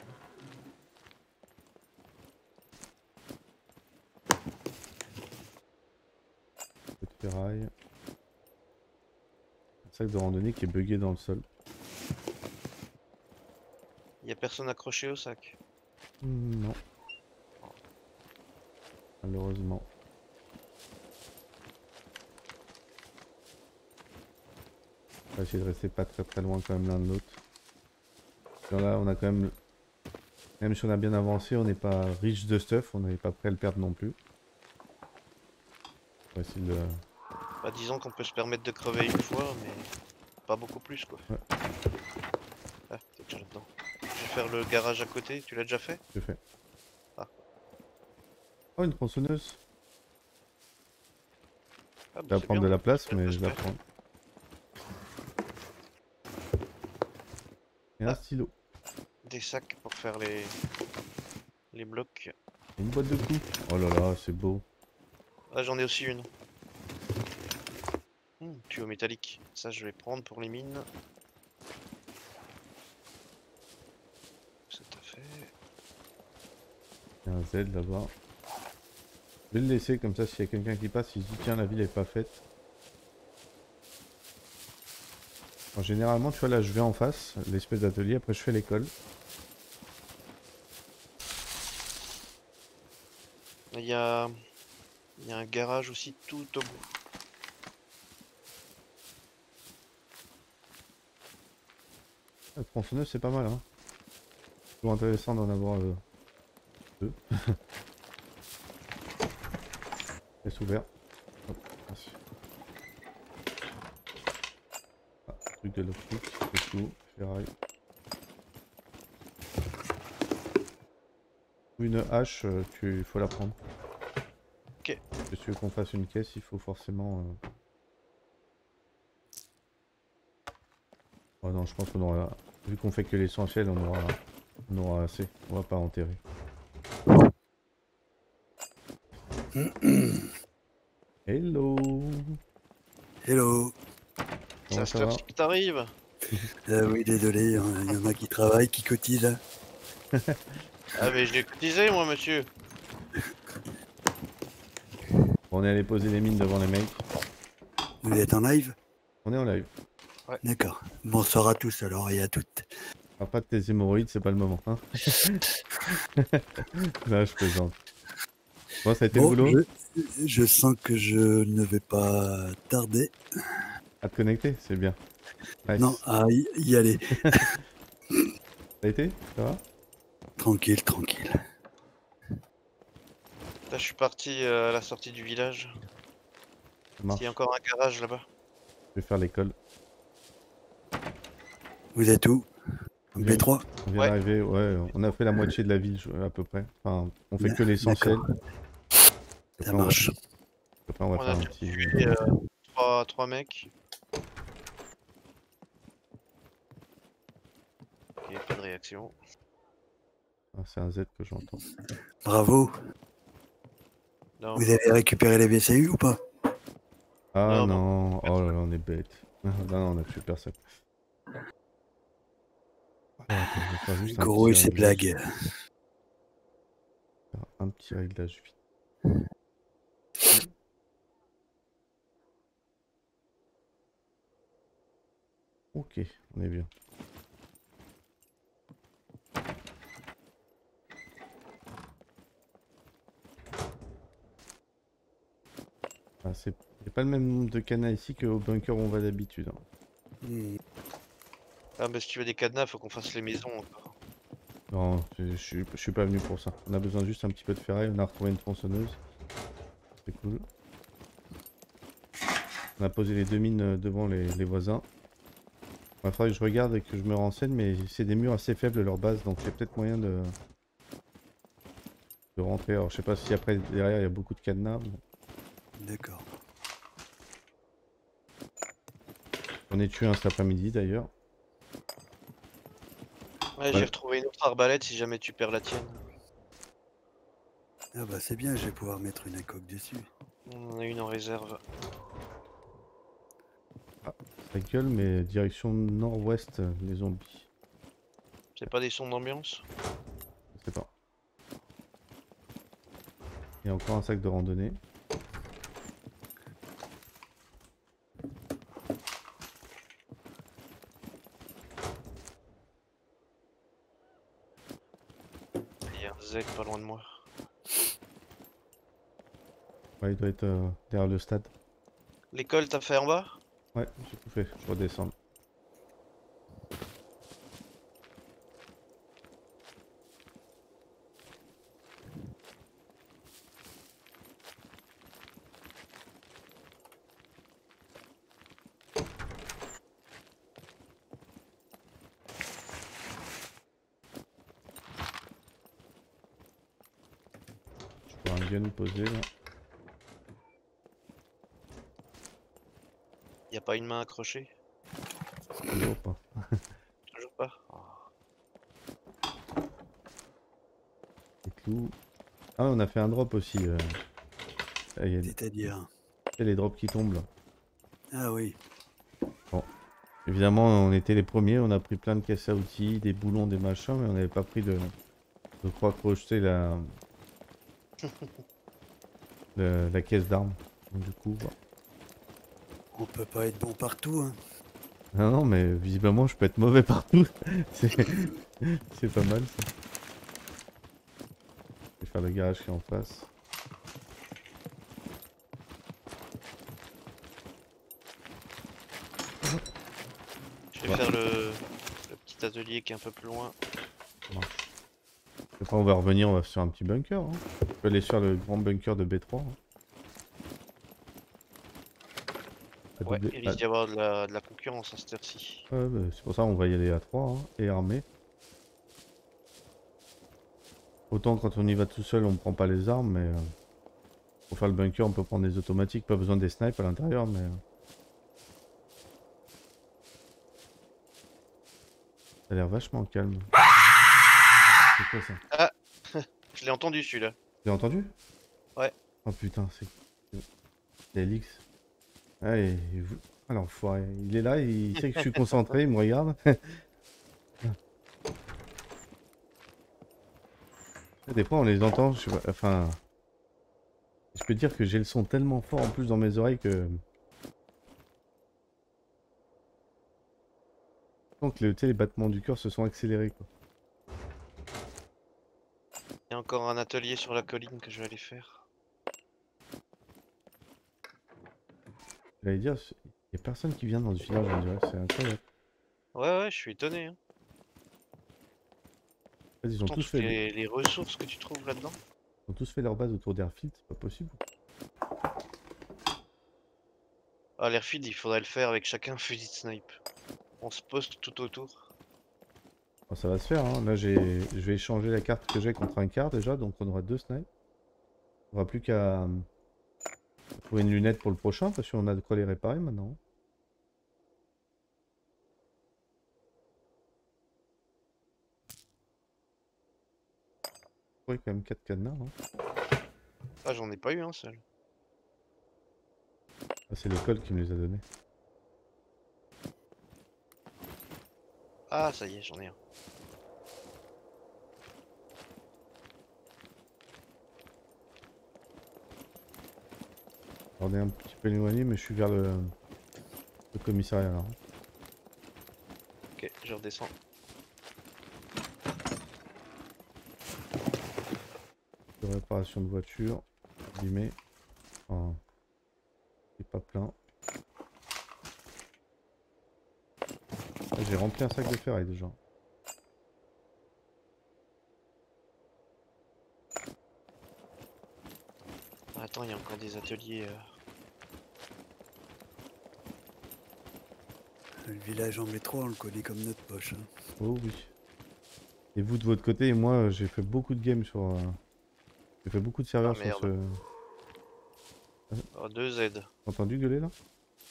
Peu de ferraille. Un sac de randonnée qui est bugué dans le sol. Y a personne accroché au sac. Non, malheureusement. On va essayer de rester pas très loin quand même l'un de l'autre. Là, on a quand même... Même si on a bien avancé, on n'est pas riche de stuff, on n'est pas prêt à le perdre non plus. On va essayer de... Bah, disons qu'on peut se permettre de crever une fois, mais pas beaucoup plus, quoi. Ouais. Ah, t'es déjà là-dedans. Je vais faire le garage à côté, tu l'as déjà fait? Je fais. Ah. Oh, une tronçonneuse. Ah, Ça bah va c'est prendre bien, de la parce place, qu'elle mais peut je se la faire. prends. Et un Ah. stylo. Des sacs pour faire les blocs. Et une boîte de coups. Oh là là, c'est beau. Ah, j'en ai aussi une. Tuyau métallique. Ça, je vais prendre pour les mines. Ça t'a fait. Il y a un Z là-bas. Je vais le laisser comme ça, s'il y a quelqu'un qui passe, il se dit tiens, la ville est pas faite. Alors, généralement, tu vois, là, je vais en face, l'espèce d'atelier, après je fais l'école. Il y a... il y a un garage aussi tout au bout. La tronçonneuse, c'est pas mal, hein. Toujours intéressant d'en avoir deux. Laisse ouvert. Hop, merci. Ah, truc de lockpick, c'est tout. Ferraille. Une hache, il faut la prendre. Ok. Si tu veux qu'on fasse une caisse, il faut forcément... Oh non, je pense qu'on aura... Vu qu'on fait que l'essentiel, on aura assez. On va pas enterrer. Hello! Hello. C'est à Comment cette ça va? heure-ci que t'arrives. Oui, désolé, il y en a qui travaillent, qui cotisent. Ah mais j'ai cotisé moi monsieur. On est allé poser les mines devant les mecs. Vous êtes en live? On est en live. Ouais. D'accord. Bonsoir à tous alors et à toutes. Alors pas de tes hémorroïdes, c'est pas le moment, hein. Là, je plaisante. Bon, ça a été le Bon, boulot? je sens que je ne vais pas tarder. À te connecter, c'est bien. Non, Nice. à y aller. Ça a été? Ça va? Tranquille, tranquille. Là je suis parti à la sortie du village. Ça Il y a marche. encore un garage là-bas. Je vais faire l'école. Vous êtes où? En On vient, B3? on vient Ouais. d'arriver, ouais, on a fait la moitié de la ville à peu près. Enfin, on fait que l'essentiel. D'accord, ça Après, marche. après, on va On faire a un déjà petit... tué trois mecs. Ok, pas de réaction. Ah, c'est un Z que j'entends. Bravo. Non, Vous avez récupéré les VCU ou pas? Ah non, bon. non, oh là là, on est bête. Non, non, on a tué personne. Alors attends, je vais faire juste un Gros petit et ses réglage. blagues. Faire un petit réglage vite. Ok, on est bien. Ah, c'est pas le même nombre de cadenas ici qu'au bunker où on va d'habitude, hein. Hmm, Ah mais si tu veux des cadenas, faut qu'on fasse les maisons encore. Non, je suis pas venu pour ça. On a besoin juste un petit peu de ferraille, on a retrouvé une tronçonneuse. C'est cool. On a posé les deux mines devant les voisins. Il faudrait que je regarde et que je me renseigne, mais c'est des murs assez faibles leur base, donc il y a peut-être moyen de rentrer. Alors je sais pas si après derrière il y a beaucoup de cadenas. Bon. D'accord. J'en ai tué un cet après-midi d'ailleurs. Ouais, j'ai Ouais. retrouvé une autre arbalète si jamais tu perds la tienne. Ah bah c'est bien, je vais pouvoir mettre une coque dessus. On en a une en réserve. Ah, ça gueule, mais direction nord-ouest, les zombies. C'est pas des sons d'ambiance? Je sais pas. Il y a encore un sac de randonnée. Il y a un Z pas loin de moi. Ouais, il doit être derrière le stade. L'école t'as fait en bas? Ouais, j'ai tout fait, je redescends. Je vois un gun posé là. Y a pas une main accrochée? Toujours pas. Toujours pas? Oh. Les clous. Ah, on a fait un drop aussi. Il y a C'est-à-dire? les drops qui tombent là. Ah oui. Bon. Évidemment, on était les premiers, on a pris plein de caisses à outils, des boulons, des machins, mais on n'avait pas pris de quoi crocheter la caisse d'armes. Donc du coup, bah, On peut pas être bon partout, hein. Non, non, mais visiblement, je peux être mauvais partout. C'est c'est pas mal ça. Je vais faire le garage qui est en face. Je vais Ouais. faire le petit atelier qui est un peu plus loin. Ça marche. Après, on va revenir, on va sur un petit bunker. Hein. On peut aller sur le grand bunker de B3. Hein. À Ouais, double- il à- risque d'y avoir de la concurrence à cette heure-ci. Ouais, bah, c'est pour ça qu'on va y aller à 3 hein, et armé. Autant quand on y va tout seul, on prend pas les armes, mais pour faire le bunker, on peut prendre des automatiques, pas besoin des snipes à l'intérieur, mais ça a l'air vachement calme. C'est quoi ça? Ah, je l'ai entendu celui-là. Tu l'as entendu? Ouais. Oh putain, c'est Alix. Ah, ah, l'enfoiré. Il est là, il sait que je suis concentré, il me regarde. Des fois, on les entend, je sais pas, enfin... Je peux dire que j'ai le son tellement fort en plus dans mes oreilles que... Donc tu sais, les battements du cœur se sont accélérés, quoi. Il y a encore un atelier sur la colline que je vais aller faire. J'allais dire, il y a personne qui vient dans ce village, on dirait, c'est incroyable. Ouais, je suis étonné. Hein. En fait, ils ont Pourtant, tous toutes fait, les ressources que tu trouves là-dedans. ils ont tous fait leur base autour d'Airfield, c'est pas possible. Ah, l'airfield, il faudrait le faire avec chacun un fusil de snipe. On se poste tout autour. Bon, ça va se faire, hein. Là, je vais échanger la carte que j'ai contre un quart déjà, donc on aura 2 snipes. On aura plus qu'à trouver une lunette pour le prochain, parce qu'on a de quoi les réparer maintenant. Ouais, quand même 4 cadenas, hein. Ah, j'en ai pas eu un seul. Ah, c'est l'école qui me les a donnés. Ah, ça y est, j'en ai un. On est un petit peu éloigné, mais je suis vers le commissariat là. Ok, je redescends. De réparation de voiture, guillemets. Enfin, c'est pas plein. Ah, j'ai rempli un sac de ferraille déjà. Ah, attends, il y a encore des ateliers. Le village en métro, on le connaît comme notre poche. Hein. Oh oui. Et vous de votre côté, et moi j'ai fait beaucoup de games sur... j'ai fait beaucoup de Ah serveurs sur merde. ce... Oh, 2 Z. T'as entendu gueuler là?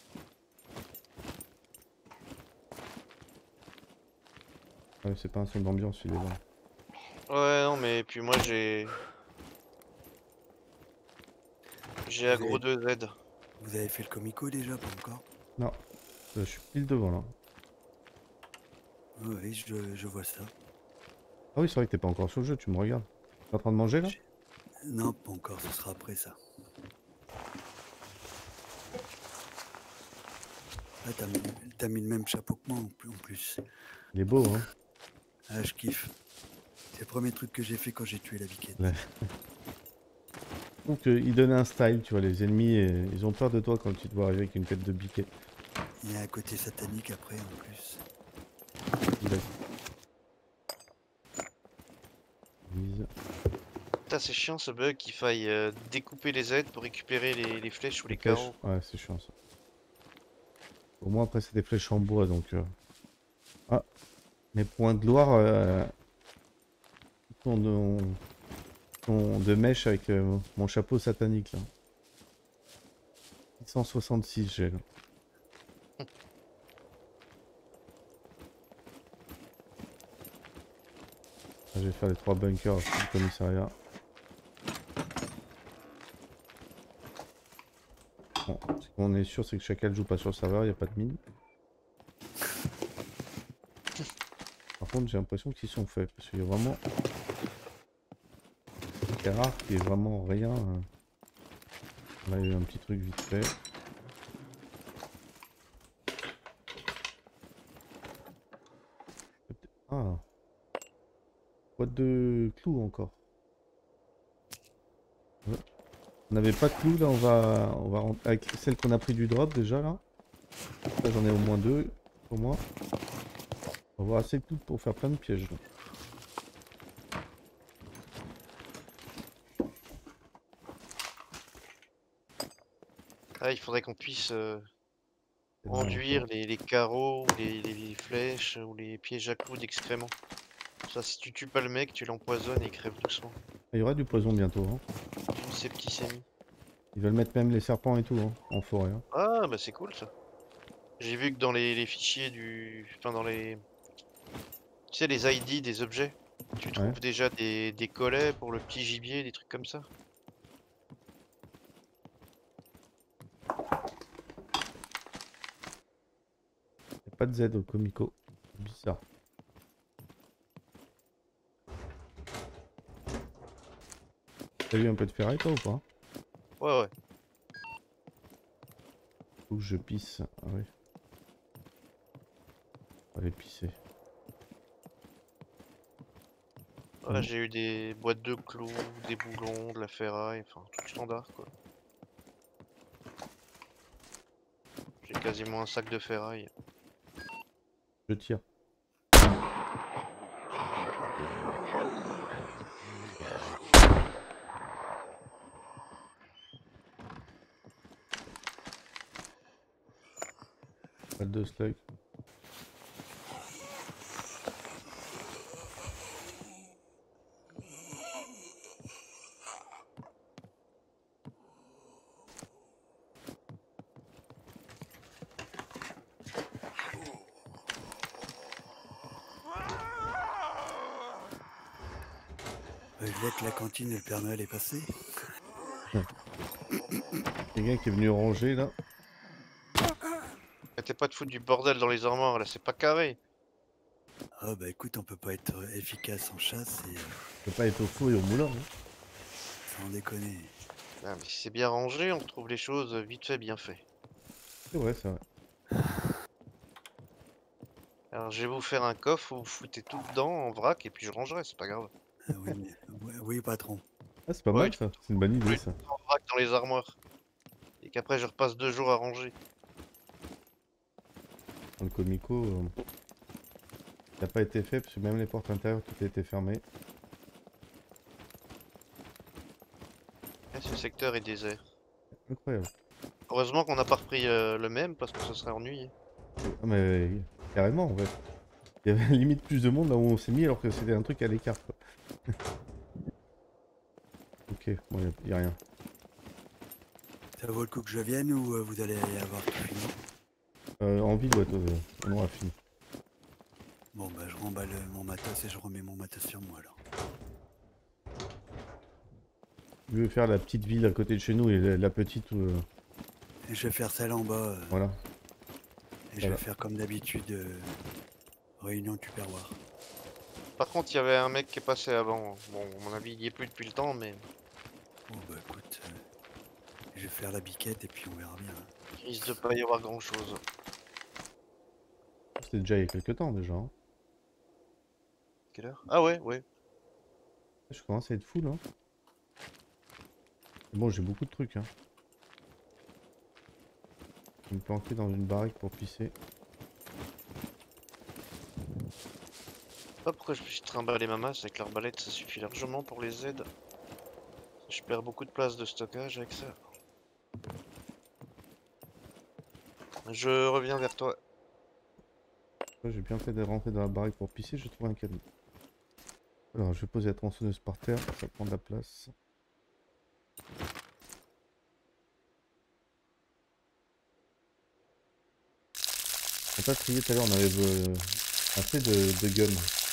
Ouais, c'est pas un son d'ambiance celui-là. Ouais, non, mais puis moi j'ai Vous aggro avez, 2 Z. vous avez fait le comico déjà, pas encore? Non, je suis pile devant là. Oui, je vois ça. Ah oui, c'est vrai que t'es pas encore sur le jeu, tu me regardes. T'es en train de manger là? Non, pas encore, ce sera après ça. Ah, t'as mis le même chapeau que moi en plus. Il est beau, hein? Ah, je kiffe. C'est le premier truc que j'ai fait quand j'ai tué la biquette. Ouais. Donc il donne un style, tu vois, les ennemis, ils ont peur de toi quand tu te vois arriver avec une tête de biquet. Il y a un côté satanique après en plus. Ouais. Vise. Putain, c'est chiant ce bug qu'il faille découper les Z pour récupérer les flèches ou les Flèches. carreaux. Ouais, c'est chiant ça. Au moins après c'est des flèches en bois donc... Ah, mes points de gloire sont de mèche avec mon chapeau satanique là. 666 j'ai là. Je vais faire les 3 bunkers du commissariat. Bon, ce qu'on est sûr c'est que chacal joue pas sur le serveur, il n'y a pas de mine. Par contre j'ai l'impression qu'ils sont faits parce qu'il y a vraiment... C'est rare qu'il y ait vraiment rien. Là il y a eu un petit truc vite fait. Ah. Boîte de clous encore. Ouais. On n'avait pas de clous là, avec celle qu'on a pris du drop déjà là. Là j'en ai au moins 2 pour moi. On va avoir assez de clous pour faire plein de pièges là. Ah, il faudrait qu'on puisse C'est là enduire encore. les carreaux, ou les flèches, ou les pièges à clous d'excréments. Ça, si tu tues pas le mec, tu l'empoisonnes et il crève doucement. Il y aura du poison bientôt. Hein. Une septicémie. Ils veulent mettre même les serpents et tout hein, en forêt. Hein. Ah, bah c'est cool ça. J'ai vu que dans les fichiers du... Enfin, dans les... Tu sais, les ID des objets, tu Ouais. trouves déjà des collets pour le petit gibier, des trucs comme ça. Y a pas de Z au Comico. Bizarre. T'as eu un peu de ferraille toi ou pas? Ouais, ouais. Faut que je pisse. Ah oui. On va aller pisser. Ouais, j'ai eu des boîtes de clous, des boulons, de la ferraille, enfin, tout standard quoi. J'ai quasiment un sac de ferraille. Je tire. Balle de slug. Je vois que la cantine et le Père Noël est passé. Quelqu'un qui est venu ranger là. Arrêtez pas de foutre du bordel dans les armoires là, c'est pas carré. Ah bah écoute, on peut pas être efficace en chasse et Peut pas être au four et au moulin. Hein. sans déconner. Ah, mais si c'est bien rangé, on retrouve les choses vite fait, bien fait. C'est vrai, c'est vrai. Alors je vais vous faire un coffre où vous foutez tout dedans en vrac et puis je rangerai, c'est pas grave. Ah oui, oui, patron. Ah, c'est pas Ouais, mal ça. C'est une bonne idée ça. en vrac dans les armoires. Et qu'après je repasse 2 jours à ranger. Dans le Comico, ça n'a pas été fait parce que même les portes intérieures tout a été fermé. Et ce secteur est désert. Incroyable. Heureusement qu'on n'a pas repris le même parce que ça serait ennuyé. Ah, mais carrément en fait. Il y avait limite plus de monde là où on s'est mis alors que c'était un truc à l'écart quoi. Ok, bon y a rien. Ça vaut le coup que je vienne ou vous allez avoir tout fini? En ville, ouais, toi, on aura fini. Bon bah je remballe mon matos et je remets mon matos sur moi alors. Je veux faire la petite ville à côté de chez nous et la petite où, Et je vais faire celle en bas voilà. et je Voilà. vais faire comme d'habitude réunion tupperware. Par contre, il y avait un mec qui est passé avant. Bon, à mon avis, il y est plus depuis le temps, mais Bon bah écoute, je vais faire la biquette et puis on verra bien. il risque de pas y avoir grand chose. C'était déjà il y a quelques temps déjà. Hein. Quelle heure? Ah ouais, ouais. Je commence à être full. Hein. Bon, j'ai beaucoup de trucs. Hein. Je vais me planquer dans une baraque pour pisser. Pas pourquoi je me suis trimballé ma masse avec l'arbalète, ça suffit largement pour les aides. Je perds beaucoup de place de stockage avec ça. Je reviens vers toi. Ouais, j'ai bien fait de rentrer dans la baraque pour pisser, j'ai trouvé un cadeau. Alors, je vais poser la tronçonneuse par terre, ça prend de la place. On pas trié tout à l'heure, on avait assez de gun.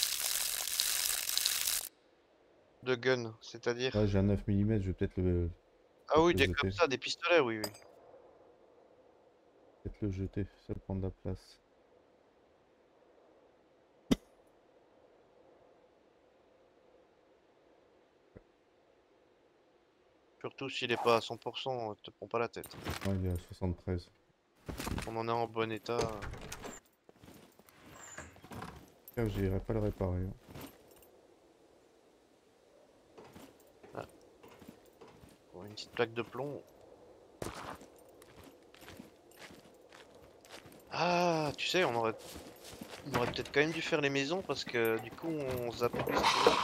De gun, c'est-à-dire. Là, j'ai un 9 mm, je vais peut-être Ah oui, le des comme jeter. ça, des pistolets, oui, oui. Peut-être le jeter, ça prend de la place. Surtout s'il est pas à 100%, te prends pas la tête. Ouais, il est à 73. On en est en bon état. J'irai pas le réparer. Bon, une petite plaque de plomb. Ah, tu sais, on aurait peut-être quand même dû faire les maisons parce que du coup on zappe plus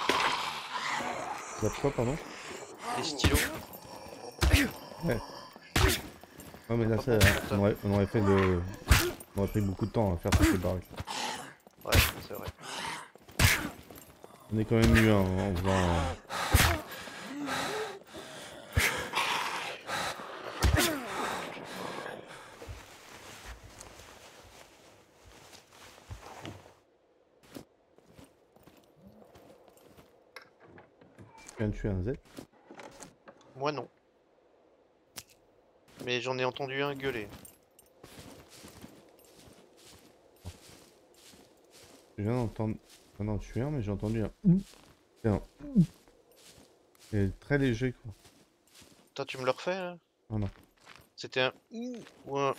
Ça quoi, pardon? les stylos. Ouais. Ouais, mais là, Pas ça, bon pour ça. on aurait fait le... On aurait pris beaucoup de temps à faire toutes les baraques. Ouais, c'est vrai. On est quand même mieux en faisant... Tu viens de tuer un Z. Moi non. Mais j'en ai entendu un gueuler. Je viens d'entendre... Ah non, tuer un, mais j'ai entendu un... C'est un... C'est très léger, quoi. Toi tu me le refais là? Ah non. C'était un ou un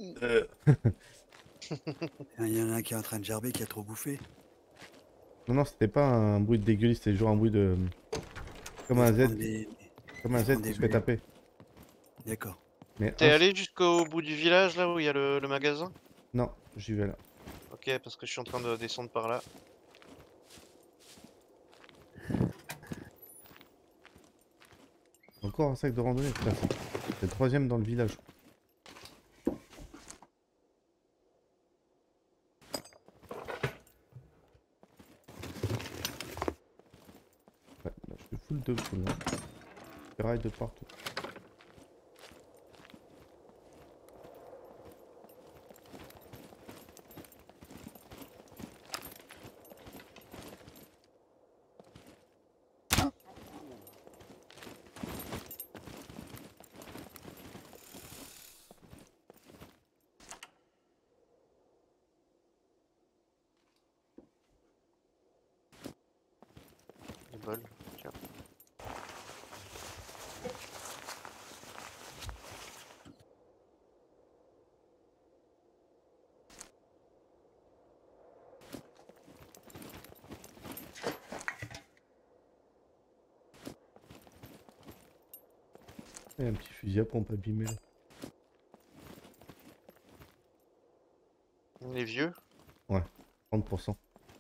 Il y en a un qui est en train de gerber qui a trop bouffé. Non, non, c'était pas un bruit de dégueulis, c'était genre un bruit de... Comme Il un se prend Z, comme il un se prend Z qui des se fait blés. taper. D'accord. Mais T'es allé jusqu'au bout du village là où il y a le magasin? Non, j'y vais là. Ok, parce que je suis en train de descendre par là. Encore un sac de randonnée, putain, c'est le troisième dans le village. Ouais, là, je suis full de full, là. Ferraille de partout. Les bols. Tiens. Et un petit fusil à pompe abîmé, là. Les vieux. Ouais, 30%.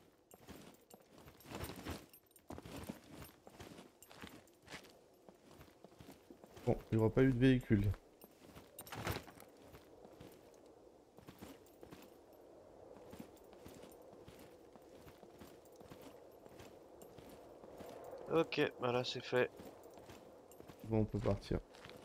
Bon, il n'y aura pas eu de véhicule. Ok, bah là c'est fait. Bon, on peut partir.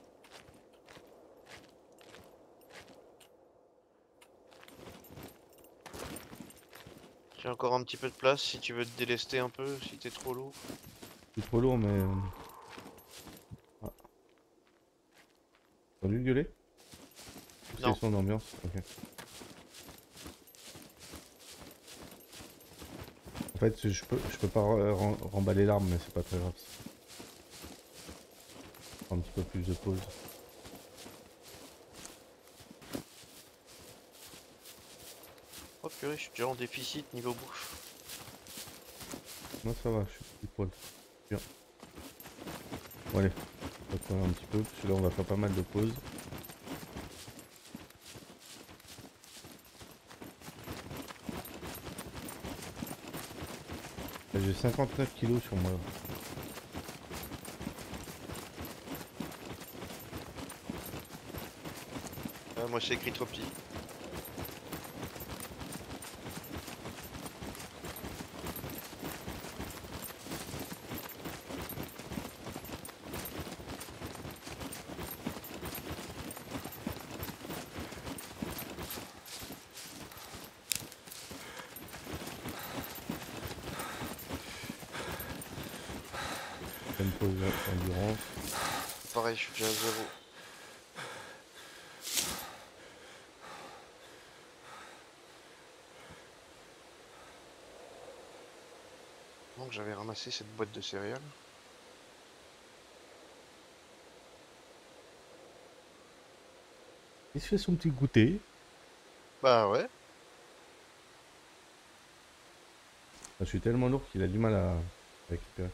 J'ai encore un petit peu de place si tu veux te délester un peu, si t'es trop lourd. C'est trop lourd, mais... Ah. T'as entendu gueuler? C'est Non. son ambiance, ok. En fait, je peux pas remballer l'arme, mais c'est pas très grave. Un petit peu plus de pause. Oh purée, je suis déjà en déficit niveau bouffe. Moi ça va, je suis plus poil. Bien. Bon allez, on va courir un petit peu, parce que là on va faire pas mal de pauses. Là, j'ai 59 kilos sur moi. Moi c'est écrit Tropy. Une pause endurance. Pareil, je suis déjà à 0. Donc j'avais ramassé cette boîte de céréales. Il se fait son petit goûter. Bah ouais. Je suis tellement lourd qu'il a du mal à récupérer.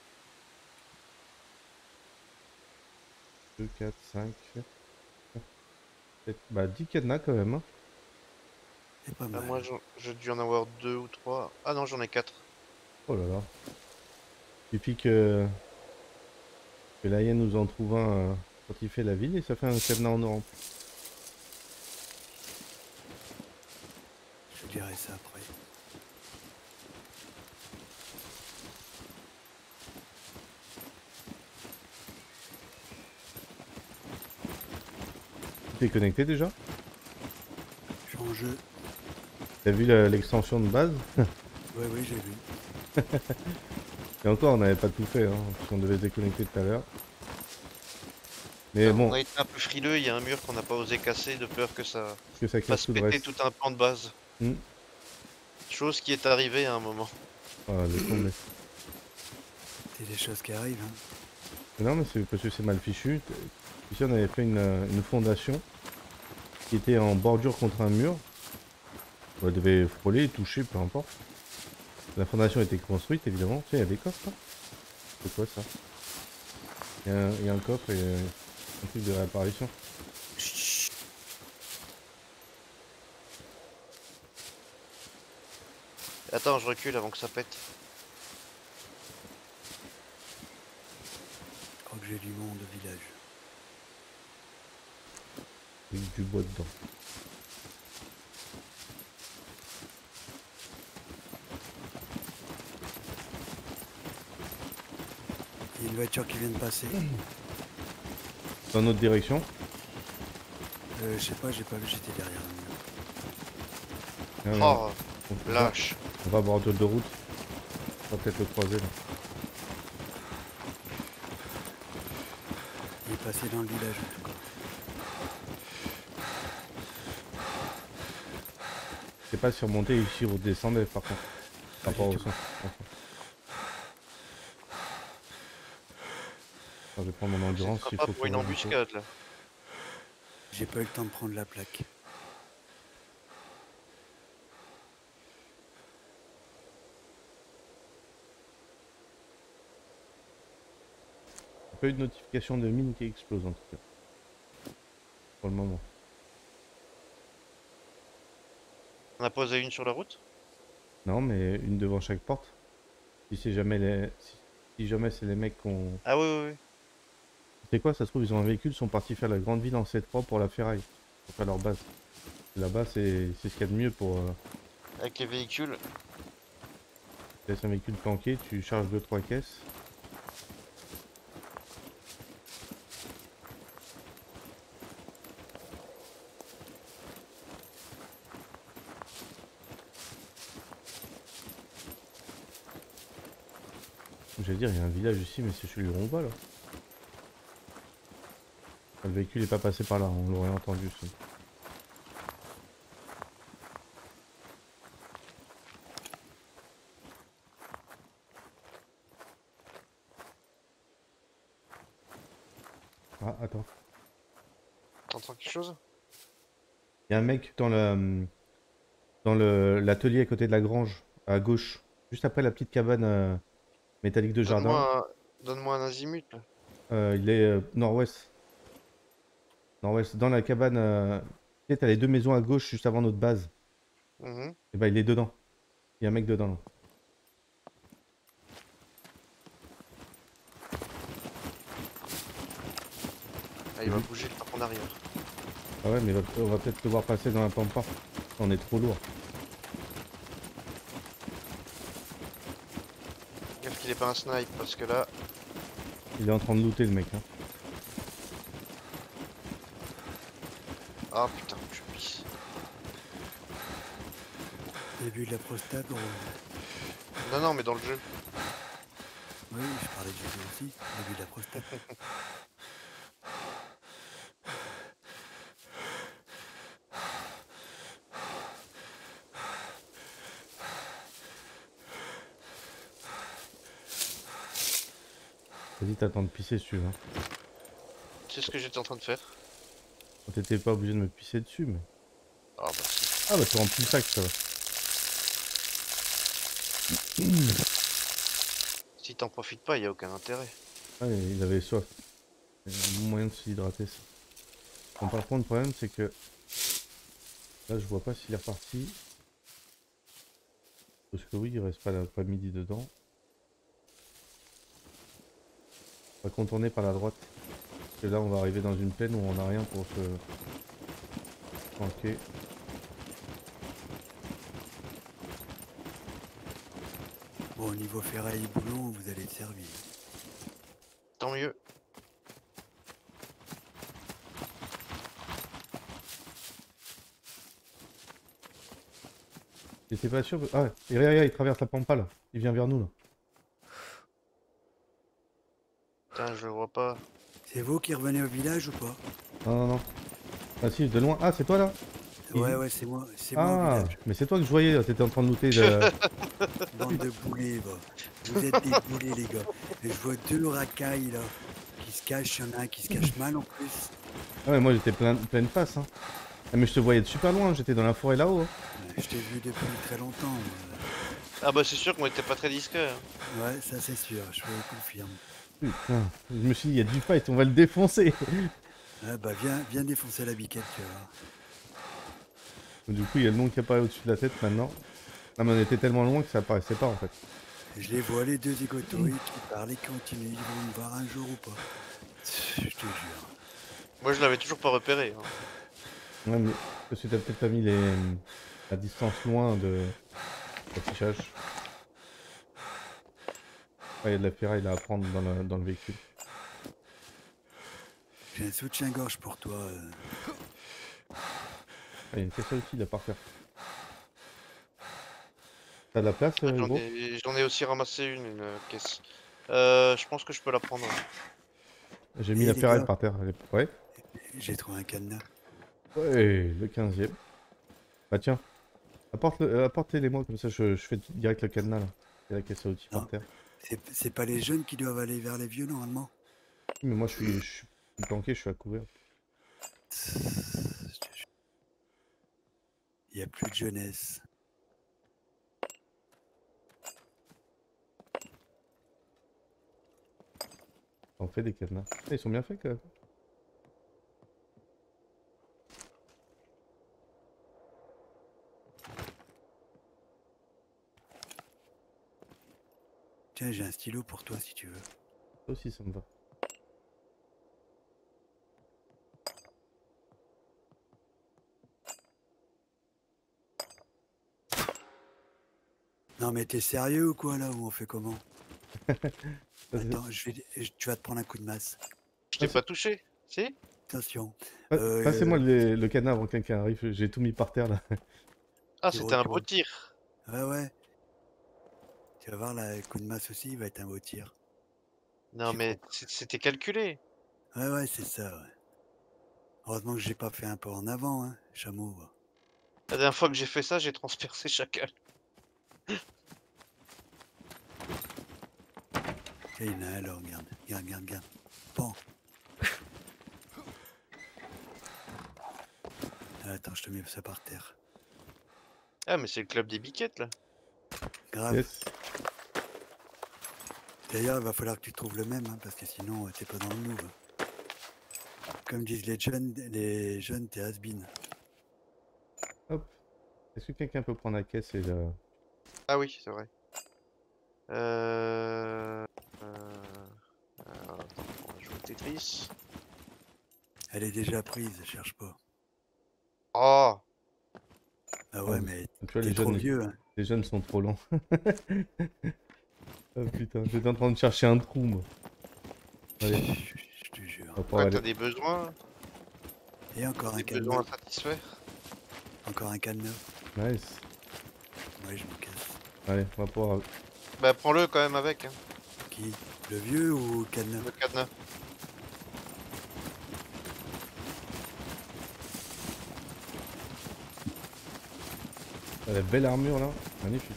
2, 4, 5, 7, bah 10 cadenas quand même. Hein. C'est pas Ah, mal. moi, j'ai dû en avoir 2 ou 3. Ah non, j'en ai 4. Oh là là. Suffit que la hyène nous en trouve un quand il fait la ville et ça fait un cadenas en or. Je dirai ça après. Tu t'es connecté déjà? Je suis en jeu. T'as vu l'extension de base? Ouais, oui, j'ai vu. Et encore, on n'avait pas tout fait, hein, parce qu'on devait se déconnecter tout à l'heure. Mais On bon, a été un peu frileux, il y a un mur qu'on n'a pas osé casser de peur que ça que ça casse fasse tout le péter reste. tout un pan de base. Hmm. Chose qui est arrivée à un moment. Voilà, laisse tomber. C'est des choses qui arrivent. Hein. Mais non, mais c'est parce que c'est mal fichu. Ici, on avait fait une fondation qui était en bordure contre un mur. On devait frôler, toucher, peu importe. La fondation était construite, évidemment. Tu sais, il y a des coffres, là. C'est quoi ça? Il y a un coffre et un truc de réapparition. Chut. Attends, je recule avant que ça pète. Je crois que j'ai du monde au village. Avec du bois dedans. Il y a une voiture qui vient de passer. Dans notre direction. Je sais pas, j'ai pas vu, j'étais derrière le mur. Oh, On lâche. on va bordure de route. On va peut-être le croiser là. Il est passé dans le village en tout cas. C'est pas surmonté ici, on descendait par contre. Par rapport au du tout. son. Attends, je vais prendre mon C'est endurance s'il sympa faut pour une qu'on embuscade là. J'ai pas eu le temps de prendre la plaque. pas eu de notification de mine qui explose en tout cas. Pour le moment. On a posé une sur la route? Non, mais une devant chaque porte. Si c'est jamais les. Si jamais c'est les mecs qu'on. Ah oui, oui, oui. C'est quoi, ça se trouve, ils ont un véhicule, ils sont partis faire la grande ville en C3 pour la ferraille. Pour faire leur base. Là-bas, c'est ce qu'il y a de mieux pour. Avec les véhicules. Tu laisses un véhicule planqué, tu charges 2-3 caisses. J'allais dire, il y a un village ici, mais c'est celui où on va là. Le véhicule est pas passé par là, on l'aurait entendu aussi. Ah, attends. T'entends quelque chose? Il y a un mec dans l'atelier à côté de la grange, à gauche, juste après la petite cabane métallique de jardin. Donne-moi un azimut là. Il est nord-ouest. Nord-ouest, dans la cabane. Tu sais, t'as les deux maisons à gauche juste avant notre base. Mhm. Et bah, il est dedans. Il y a un mec dedans là. Ah, il va bouger le temps en arrière. Ah ouais, mais on va peut-être le voir passer dans la pampa. On est trop lourd. Gaffe qu'il ait pas un snipe parce que là. Il est en train de looter le mec. Hein. Ah putain, je pisse. Début de la prostate, gros. Non, non, mais dans le jeu. Oui, je parlais du jeu aussi. Début de la prostate. Vas-y, t'attends de pisser dessus. Hein. C'est ce que j'étais en train de faire. T'étais pas obligé de me pisser dessus, mais. Ah bah si. Ah bah tu remplis le sac, ça va. Si t'en profites pas, y a aucun intérêt. Ouais, il avait soif. Il y a un moyen de s'hydrater ça. Bon, par contre, le problème c'est que là je vois pas s'il est reparti. Parce que oui, il reste pas l'après-midi dedans. On va contourner par la droite. Parce que là on va arriver dans une plaine où on n'a rien pour se planquer. Bon, au niveau ferraille et boulon, vous allez être servi. Tant mieux. J'étais pas sûr. Ah, et regarde, il traverse la pampa là. Il vient vers nous là. Putain, je le vois pas. C'est vous qui revenez au village ou pas? Non, non, non. Ah si, de loin. Ah, c'est toi là? Ouais, Il- ouais, c'est moi au Ah, village. mais c'est toi que je voyais là. T'étais en train de looter de... Bande de boulets, va. Vous êtes des boulets, les gars. Et je vois deux racailles, là, qui se cachent. Il y en a un qui se cache mal, en plus. Ah ouais, moi j'étais pleine face. Hein. Ah, mais je te voyais de super loin. J'étais dans la forêt là-haut. Hein. Je t'ai vu depuis très longtemps. Moi. Ah bah c'est sûr qu'on était pas très discret. Hein. Ouais, ça c'est sûr, je vous le confirme. Putain, je me suis dit, il y a du fight, on va le défoncer. Ah bah viens défoncer la biquette, tu vois. Du coup, il y a le nom qui apparaît au-dessus de la tête maintenant. Non, mais on était tellement loin que ça apparaissait pas en fait. Je les vois, les deux égotoïdes qui parlent et continuent. Ils vont me voir un jour ou pas. Je te jure. Moi je l'avais toujours pas repéré. Hein. Ouais, mais parce que t'as peut-être pas mis la distance loin de l'affichage. Ouais, il y a de la ferraille là à prendre dans le véhicule. J'ai un soutien-gorge pour toi. Ah, il y a une caisse à outils là par terre. T'as de la place, gros? J'en ai aussi ramassé une caisse. Je pense que je peux la prendre. Hein. J'ai mis Et la les ferraille gars, par terre. Ouais. j'ai trouvé un cadenas. Ouais, le 15e. Bah tiens, apportez-les-moi comme ça je fais direct le cadenas là. Il y a la caisse à outils par Non, terre. c'est pas les jeunes qui doivent aller vers les vieux normalement. Mais moi je suis planqué, je suis à couvert. Il n'y a plus de jeunesse. On fait des cadenas. Ah, ils sont bien faits quand même. Tiens, j'ai un stylo pour toi si tu veux. Ça aussi ça me va. Non mais t'es sérieux ou quoi là, ou on fait comment? Ça, Attends, tu vas te prendre un coup de masse. Je t'ai pas touché, si? Attention. Passez-moi le cadenas avant que quelqu'un arrive, j'ai tout mis par terre là. Ah, Tu c'était un beau retournes. tir. Ouais, ouais. Tu vas voir, là, le coup de masse aussi, il va être un beau tir. Non J'y mais crois c'était calculé. pas. Ouais, ouais, c'est ça, ouais. Heureusement que j'ai pas fait un pas en avant, hein, chameau. Va. La dernière fois que j'ai fait ça, j'ai transpercé chacal. Tiens, il y en a un là, regarde. Regarde. Bon. Attends, je te mets ça par terre. Ah mais c'est le club des biquettes là. Grave. Yes. D'ailleurs, il va falloir que tu trouves le même, hein, parce que sinon, t'es pas dans le move. Comme disent les jeunes, t'es has-been. Hop. Est-ce que quelqu'un peut prendre la caisse et le... Ah oui, c'est vrai. Alors, attends, on va jouer au Tetris. Elle est déjà prise, cherche pas. Oh! Ah ouais, Oh, mais tu vois, t'es trop vieux, hein. les jeunes sont trop lents. Oh putain, j'étais en train de chercher un trou moi. Allez, Je te jure. on va pouvoir Ouais, t'as aller. des besoins, Et encore un des cadenas. besoins à satisfaire. Encore un cadenas. Nice. Ouais, je me casse. Allez, on va pouvoir... Bah prends-le quand même avec, hein, Qui? Le vieux ou le cadenas? le cadenas. La belle armure là, magnifique.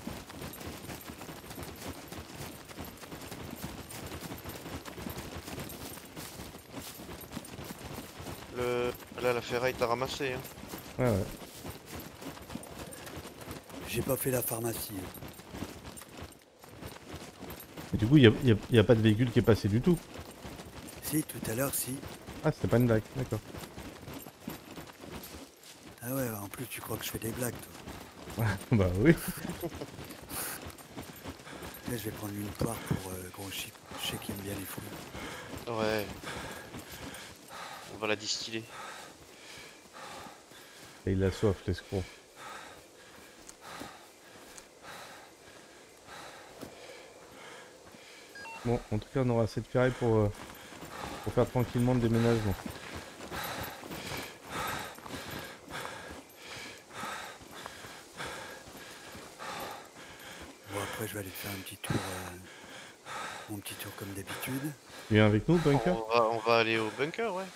Là, la ferraille t'a ramassé, hein. Ouais, ouais. J'ai pas fait la pharmacie. Hein. Du coup, y a pas de véhicule qui est passé du tout. Si, tout à l'heure, si. Ah, c'était pas une blague, d'accord. Ah ouais, en plus, tu crois que je fais des blagues, toi. Bah oui. Là, je vais prendre une poire pour gros chip. Je sais qu'il aime bien les fruits. Ouais. On va la distiller. Et il a soif, l'escroc. Bon, en tout cas, on aura assez de ferraille pour faire tranquillement le déménagement. Bon, après, je vais aller faire un petit tour, mon petit tour comme d'habitude. Tu viens avec nous, bunker? On va aller au bunker, ouais.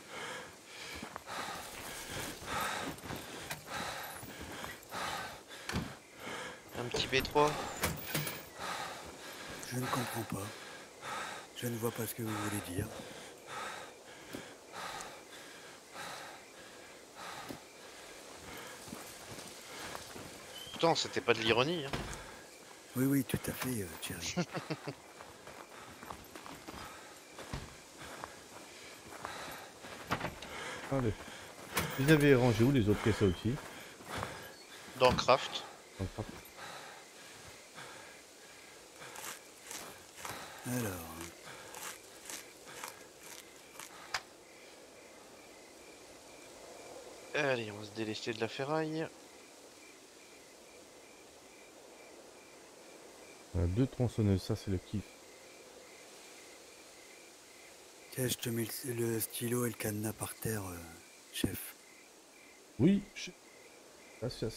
Un petit B3. Je ne comprends pas. Je ne vois pas ce que vous voulez dire. Pourtant, c'était pas de l'ironie. Hein. Oui, oui, tout à fait, Thierry. Allez. Vous avez rangé où les autres caisses à outils? Dans Craft. D'accord. Alors, Allez, on va se délester de la ferraille. Deux tronçonneuses, ça c'est le kiff. tiens, je te mets le stylo et le cadenas par terre, chef. Oui, gracias.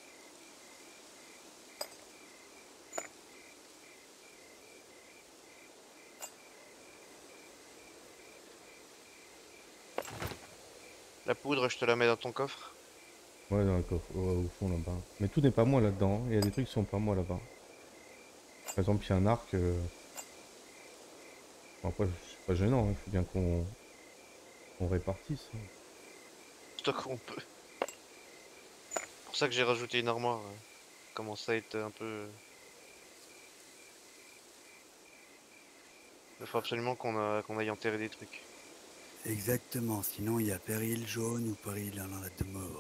La poudre, je te la mets dans ton coffre. Ouais, dans le coffre, au fond là-bas. Mais tout n'est pas moi là-dedans. Il y a des trucs qui sont pas moi là-bas. Par exemple, il y a un arc. Bon, après, c'est pas gênant, il faut bien qu'on répartisse. Stock on peut. C'est pour ça que j'ai rajouté une armoire. Commence à être un peu... Il faut absolument qu'on aille enterrer des trucs. Exactement, sinon il y a péril jaune ou péril en la de mort.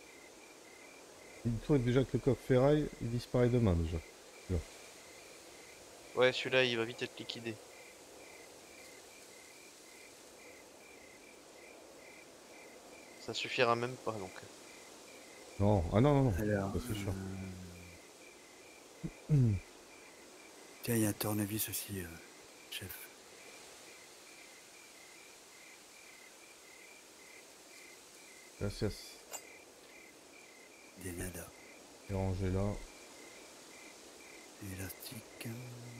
Il faut déjà que le coffre ferraille, il disparaît demain déjà. Là. Ouais, celui-là, il va vite être liquidé. Ça suffira même pas, donc. Non, ah non, non, non, Alors, ça c'est sûr. tiens, il y a un tournevis aussi, chef. Gracias. Des nada. Et rangé là. Élastique.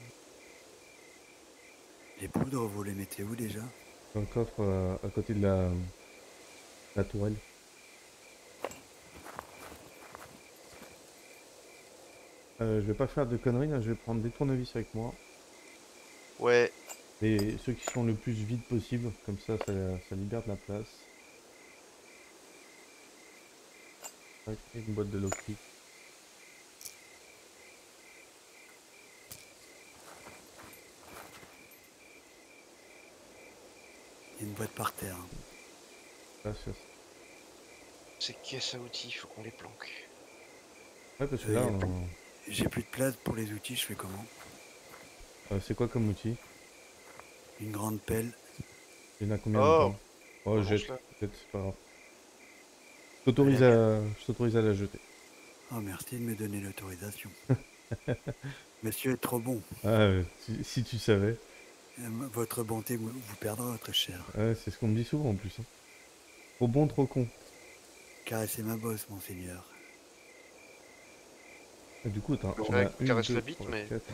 Les poudres, vous les mettez où déjà? Dans le coffre à côté de la tourelle. Je vais pas faire de conneries là, je vais prendre des tournevis avec moi. Ouais, Et ceux qui sont le plus vite possible, comme ça libère de la place. Tac, et une boîte de lockpick. Il y a une boîte par terre. Gracias. ces caisses à outils, il faut qu'on les planque. Ouais, parce que Y là, a J'ai plus de place pour les outils, je fais comment? c'est quoi comme outil? Une grande pelle. Il y en a combien de Oh, grammes? Oh, jette, balance-la. jette, c'est pas grave. Elle a Je t'autorise à la jeter. Oh, merci de me donner l'autorisation. Monsieur est trop bon. Ah, si tu savais. Votre bonté vous perdra votre chair. Ouais, c'est ce qu'on me dit souvent en plus. Hein. Trop bon, trop con. Caressez ma bosse, monseigneur. Et du coup, attends, j'en Ouais, ai une, caresse deux, la bite, trois, mais... quatre,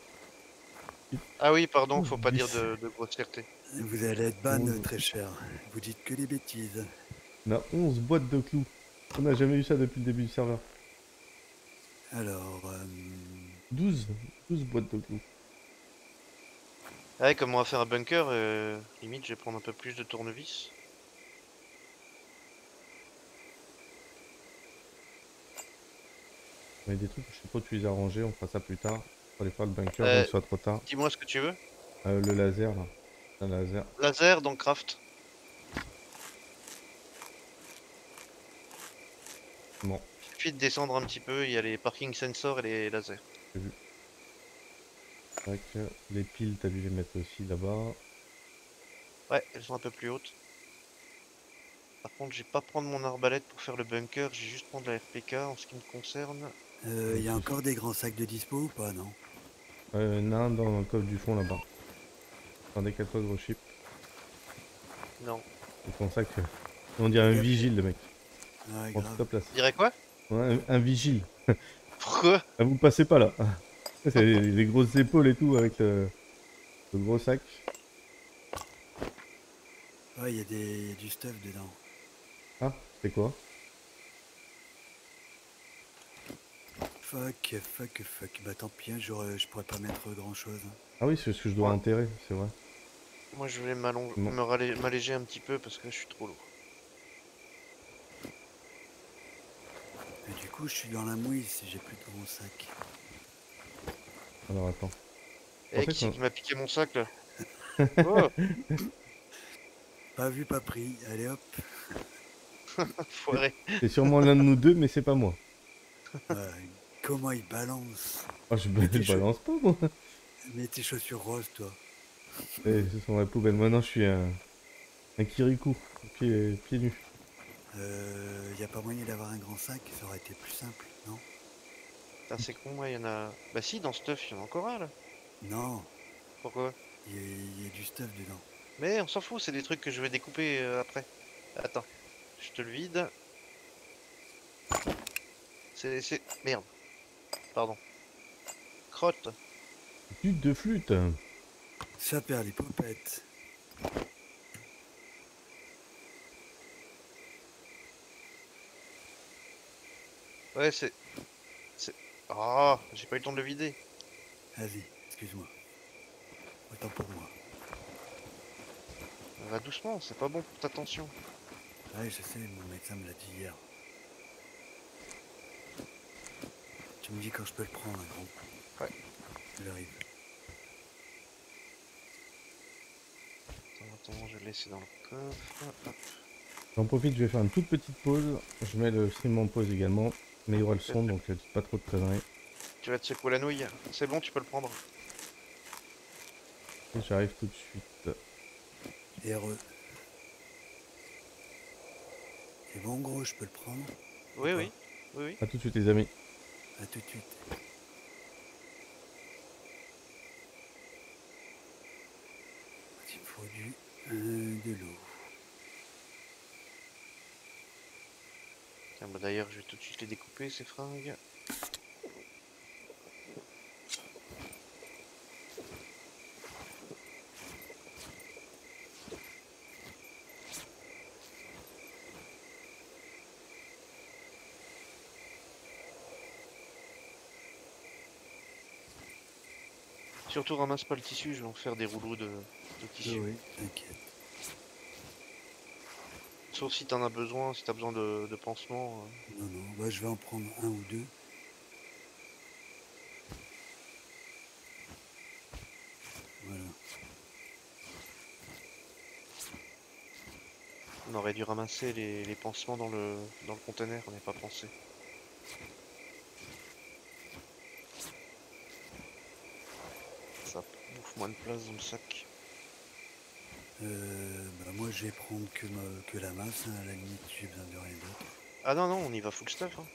Ah oui, pardon, faut pas dire 10. de grossièreté. Vous allez être ban, 11. très cher. Vous dites que des bêtises. On a 11 boîtes de clous. On n'a jamais eu ça depuis le début du serveur. Alors, 12 boîtes de clous. Ouais, comme on va faire un bunker, limite, je vais prendre un peu plus de tournevis. Il y a des trucs, je sais pas où tu les as rangés, on fera ça plus tard. Pour aller faire le bunker avant qu'il Euh, soit trop tard. Dis-moi ce que tu veux. Le laser là. Un laser. Laser, donc craft. Bon, Il suffit de descendre un petit peu, il y a les parking sensors et les lasers. j'ai vu. Tac, les piles, t'as dû les mettre aussi là-bas. Ouais, elles sont un peu plus hautes. Par contre, je vais pas prendre mon arbalète pour faire le bunker, je vais juste prendre la RPK en ce qui me concerne. Il y a encore des grands sacs de dispo ou pas, non? Non, dans le coffre du fond là-bas. Attendez, qu'à toi, gros chip. Non. C'est pour ça que. On dirait un vigile, le mec. Ouais, Prends grave. toute la place. Je dirais quoi? Ouais, un vigile. Pourquoi? Ah, vous passez pas là. C'est les grosses épaules et tout avec le gros sac. Ouais, il y a du stuff dedans. Ah, c'est quoi? Fuck, fuck, fuck. Bah tant pis, hein, je pourrais pas mettre grand chose. Ah oui, c'est ce que je dois Ouais. enterrer, c'est vrai. Moi je voulais Non. m'alléger un petit peu parce que je suis trop lourd. Et du coup, je suis dans la mouise si j'ai plus de gros sacs. Alors attends. Eh, pensais qui c'est qu'on- qui m'a piqué mon sac là? Oh, Pas vu, pas pris. Allez hop. foiré. C'est sûrement l'un de nous deux, mais c'est pas moi. Ouais, comment il balance? Oh, je Mets je tes, balance pas, moi. mets tes chaussures roses, toi. Eh, ce sont la poubelle. Maintenant, je suis un kirikou. Pieds nus. Y a pas moyen d'avoir un grand sac, ça aurait été plus simple, non? Putain, c'est con, ouais, il y en a. Bah si, dans stuff, il y en a encore un là. Non, Pourquoi? il y a du stuff dedans. Mais on s'en fout, c'est des trucs que je vais découper après. Attends, je te le vide. Merde, pardon. Crotte. Flûte de flûte. Ça perd les popettes. Ouais, c'est. Ah, j'ai pas eu le temps de le vider. Vas-y, excuse-moi. Autant pour moi. Va doucement, c'est pas bon pour ta tension. Ouais, je sais, mon médecin me l'a dit hier. Tu me dis quand je peux le prendre, un grand coup. Ouais. J'arrive. Attends, je vais le laisser dans le coffre. Hop. J'en profite, je vais faire une toute petite pause. Je mets le stream en pause également. Mais il y aura le son, donc dites pas trop de conneries. Tu vas te secouer la nouille. C'est bon, tu peux le prendre. Et j'arrive tout de suite. Et heureux. C'est bon, gros, je peux le prendre? Oui, Ou oui, pas? oui, oui. A tout de suite, les amis. À tout de suite. Il me faut de l'eau. Tiens, bah d'ailleurs, je vais tout de suite les découper, ces fringues. Surtout ramasse pas le tissu, je vais en faire des rouleaux de tissu. Oui, t'inquiète. Sauf si t'en as besoin, si t'as besoin de pansements. Non, non, bah, je vais en prendre un ou deux. Voilà. On aurait dû ramasser les pansements dans le container, on n'y a pas pensé. Ça bouffe moins de place dans le sac. Bah, moi, je vais prendre que la masse, hein, à la limite, j'ai besoin de rien d'autre. Ah non, non, on y va full stuff. Hein.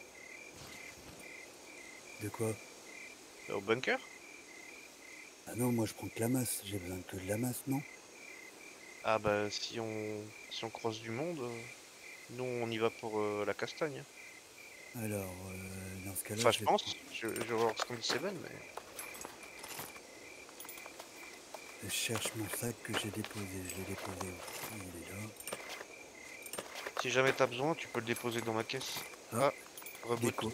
De quoi? Au bunker? Ah non, moi, je prends que la masse, j'ai besoin que de la masse, non? Ah bah si on croise du monde, nous on y va pour la castagne. Alors, dans ce cas-là, Enfin je je vais pense, prendre... je vais voir ce qu'on dit Seven, mais. Je cherche mon sac que j'ai déposé, je l'ai déposé où? Il est là. Si jamais t'as besoin, tu peux le déposer dans ma caisse. Ah, Reboot. déco.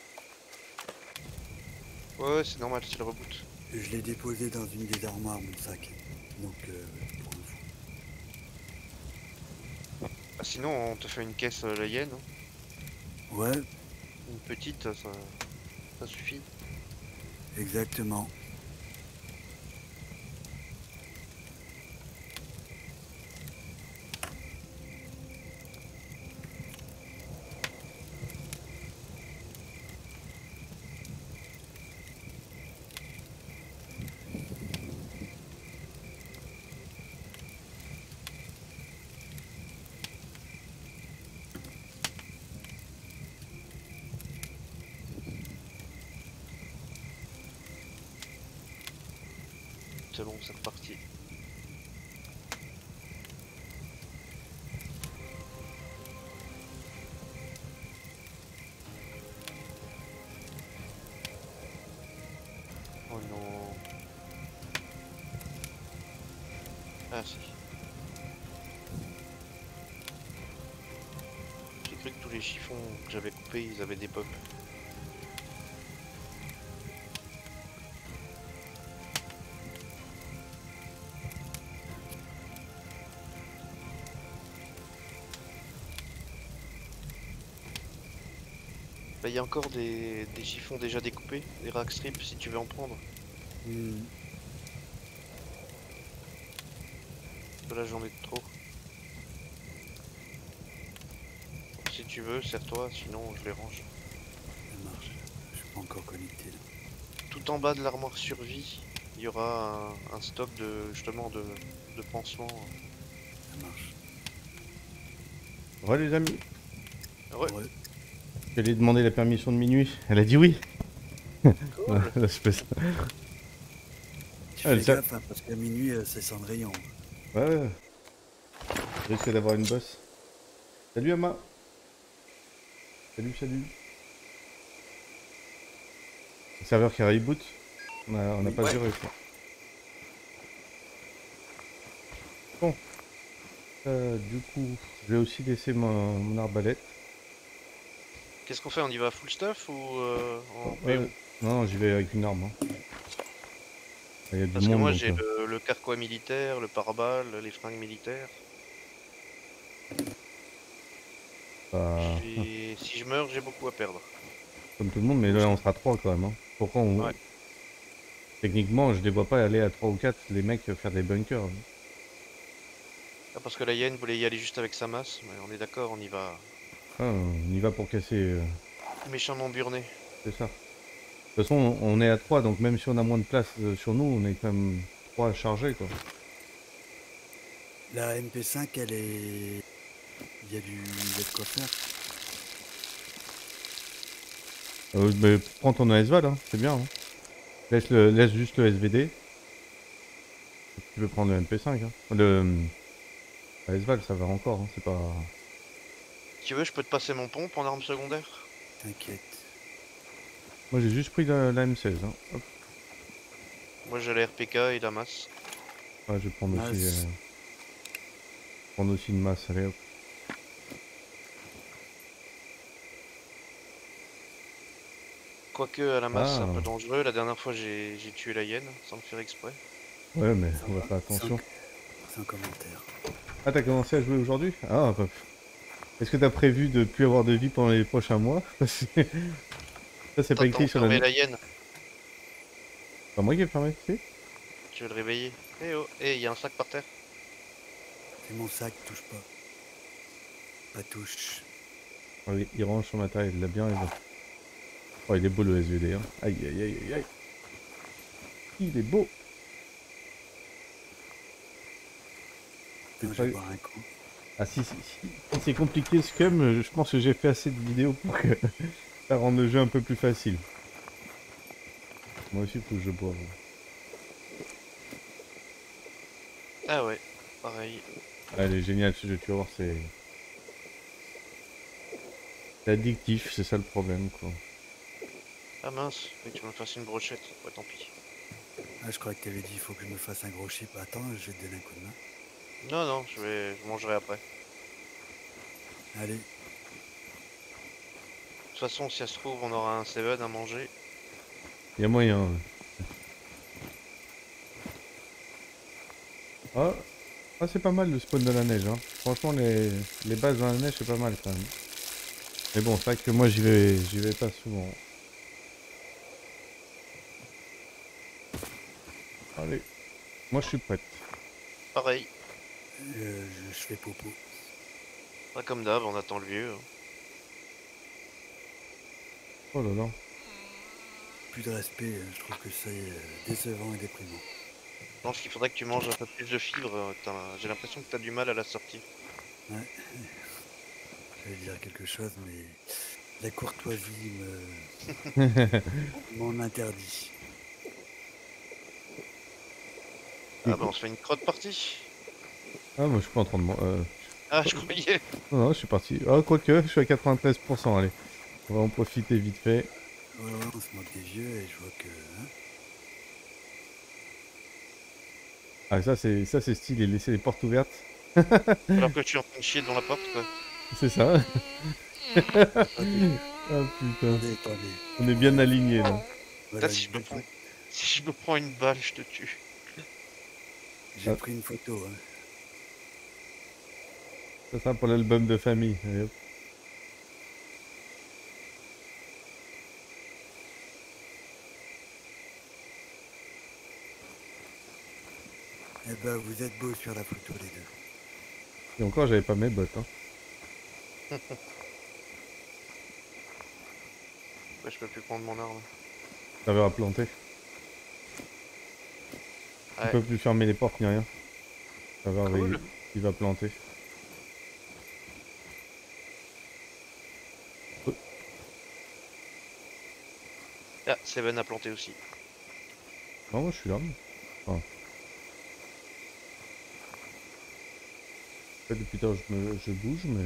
Ouais, c'est normal, c'est le reboot. Je l'ai déposé dans une des armoires, mon sac. Donc, pour info. Ah, sinon on te fait une caisse la hyène, hein. Ouais, Une petite, ça suffit. exactement. C'est bon, c'est reparti. Oh non. Ah si. J'ai cru que tous les chiffons que j'avais coupés, ils avaient des pommes. Bah, il y a encore des chiffons déjà découpés, des rack strips si tu veux en prendre. Hmm. Là j'en ai trop. Si tu veux, serre-toi, sinon je les range. Ça marche. Je suis pas encore connecté là. Tout en bas de l'armoire survie, il y aura un stock de justement de pansements. Ça marche. Ouais les amis, Ouais, Ouais. j'allais demander la permission de minuit. Elle a dit oui. cool. L'espèce. Tu Ah, fais ça- gaffe hein, parce qu'à minuit c'est Cendrillon. Ouais, ouais. Je risque d'avoir une bosse. Salut Ama. Salut, salut. Le serveur qui reboot. On a pas Ouais. géré ça. Bon. Du coup, je vais aussi laisser mon arbalète. Qu'est-ce qu'on fait? On y va full stuff ou en Ouais, PO? non, j'y vais avec une arme. Hein. Il y a du Parce que monde moi donc. j'ai le carquois militaire, le pare-balles, les fringues militaires. Bah, Si je meurs, j'ai beaucoup à perdre. comme tout le monde, mais là on sera 3 quand même. Hein. Pourquoi on. Ouais. Techniquement, je les vois pas aller à 3 ou 4 les mecs faire des bunkers. Hein. Ah, parce que la hyène voulait y aller juste avec sa masse, mais on est d'accord, on y va Ah, on y va pour casser. méchamment burné. C'est ça. De toute façon, on est à 3 donc même si on a moins de place sur nous, on est quand même 3 à charger quoi. La MP5 elle est. Il y a de quoi faire. Mais prends ton ASVAL, hein, c'est bien. Hein. Laisse juste le SVD. Tu peux prendre le MP5. Hein. ASVAL, ça va encore. Hein, c'est pas. Si tu veux, je peux te passer mon pompe en arme secondaire. T'inquiète. Moi j'ai juste pris la M16. Hein. Hop. Moi j'ai la RPK et la masse. Ah, je vais prendre aussi, Masse. prendre aussi une masse. Allez hop. Quoique à la masse c'est un Ah, peu dangereux, la dernière fois j'ai tué la hyène sans le faire exprès. ouais, mais Ça on va va. faire attention. Sans commentaire. Ah, t'as commencé à jouer aujourd'hui? Ah, bah, est-ce que t'as prévu de plus avoir de vie pendant les prochains mois? Parce que ça, c'est pas T'entends écrit sur la fermer note. la hyène, C'est pas moi qui ai fermé, c'est? tu veux le réveiller. Eh oh, eh, y a un sac par terre. C'est mon sac, touche pas. Pas touche. Ah oui, il range son matériel, il l'a bien raison. Oh, il est beau le SVD, hein. Aïe, aïe, aïe, aïe, aïe. Il est beau. Attends, C'est je vais pas- boire un coup. Ah si. Quand c'est compliqué Scum, je pense que j'ai fait assez de vidéos pour que ça rende le jeu un peu plus facile. Moi aussi, faut que je boive. Ah ouais, pareil. Ah, elle est géniale ce jeu, tu vas voir, c'est addictif, c'est ça le problème, quoi. Ah mince, faut que tu me fasses une brochette. Ouais, tant pis. Ah, je crois que t'avais dit il faut que je me fasse un gros chip. Attends, je vais te donner un coup de main. Non, non, je mangerai après. Allez, De toute façon, si ça se trouve, on aura un Seven à manger. Il y a moyen. Ouais. Ah, ah c'est pas mal le spawn de la neige, hein. Franchement, les bases dans la neige, c'est pas mal quand même. Mais bon, c'est vrai que moi, j'y vais pas souvent. Allez, moi je suis prête. Pareil. je fais popo. Pas comme d'hab, on attend le vieux. Hein. Oh là là. Plus de respect, je trouve que c'est décevant et déprimant. Je pense qu'il faudrait que tu manges un peu plus de fibres. J'ai l'impression que t'as du mal à la sortir. Ouais. J'allais dire quelque chose, mais la courtoisie m'en interdit. Ah bah on se fait une crotte partie. Ah, moi je suis pas en train de... Ah je croyais. Non, non, je suis parti. Ah, quoique, je suis à 93%, allez. On va en profiter vite fait. Ouais, ouais, on se moque des vieux et je vois que... hein. Ah, ça c'est stylé, laisser les portes ouvertes. Alors que je suis en train de chier dans la porte quoi. C'est ça. Attendez, Ah putain. attendez. On est bien alignés là. Voilà, Putain, une belle photo. si je me prends une balle, je te tue. J'ai Ah. pris une photo. Hein. Ça sera pour l'album de famille. Allez, hop. Eh ben, vous êtes beaux sur la photo, les deux. Et encore, j'avais pas mes bottes. Hein. Ouais, je peux plus prendre mon arme. Ça va planter. On Ouais. peut plus fermer les portes ni rien. Ça va, Cool. il va planter. Ah, Seven a planté aussi. Non, moi je suis là. Enfin, en fait, depuis tard, je bouge, mais...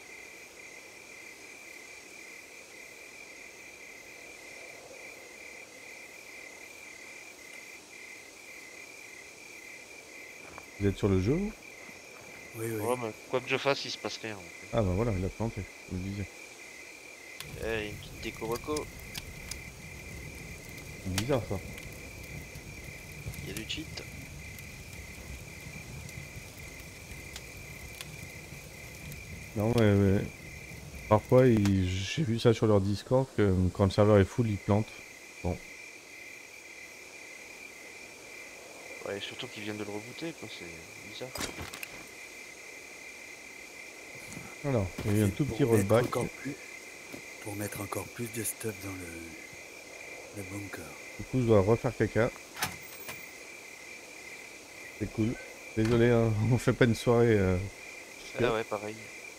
Vous êtes sur le jeu, vous? Oui, oui. Ouais, mais quoi que je fasse, il se passe rien. Donc. Ah bah voilà, il a planté, je me disais. Eh, une petite déco reco. C'est bizarre ça. Il y a du cheat. Non, mais parfois, j'ai vu ça sur leur Discord, que quand le serveur est full, il plante. Bon, Ouais, surtout qu'ils viennent de le rebooter, quoi, c'est bizarre. alors, il y a eu un Et tout pour petit mettre rollback. pour mettre encore plus de stuff dans le bunker. Du coup, je dois refaire caca. C'est cool. Désolé, hein, on fait pas une soirée. Ah ouais, pareil.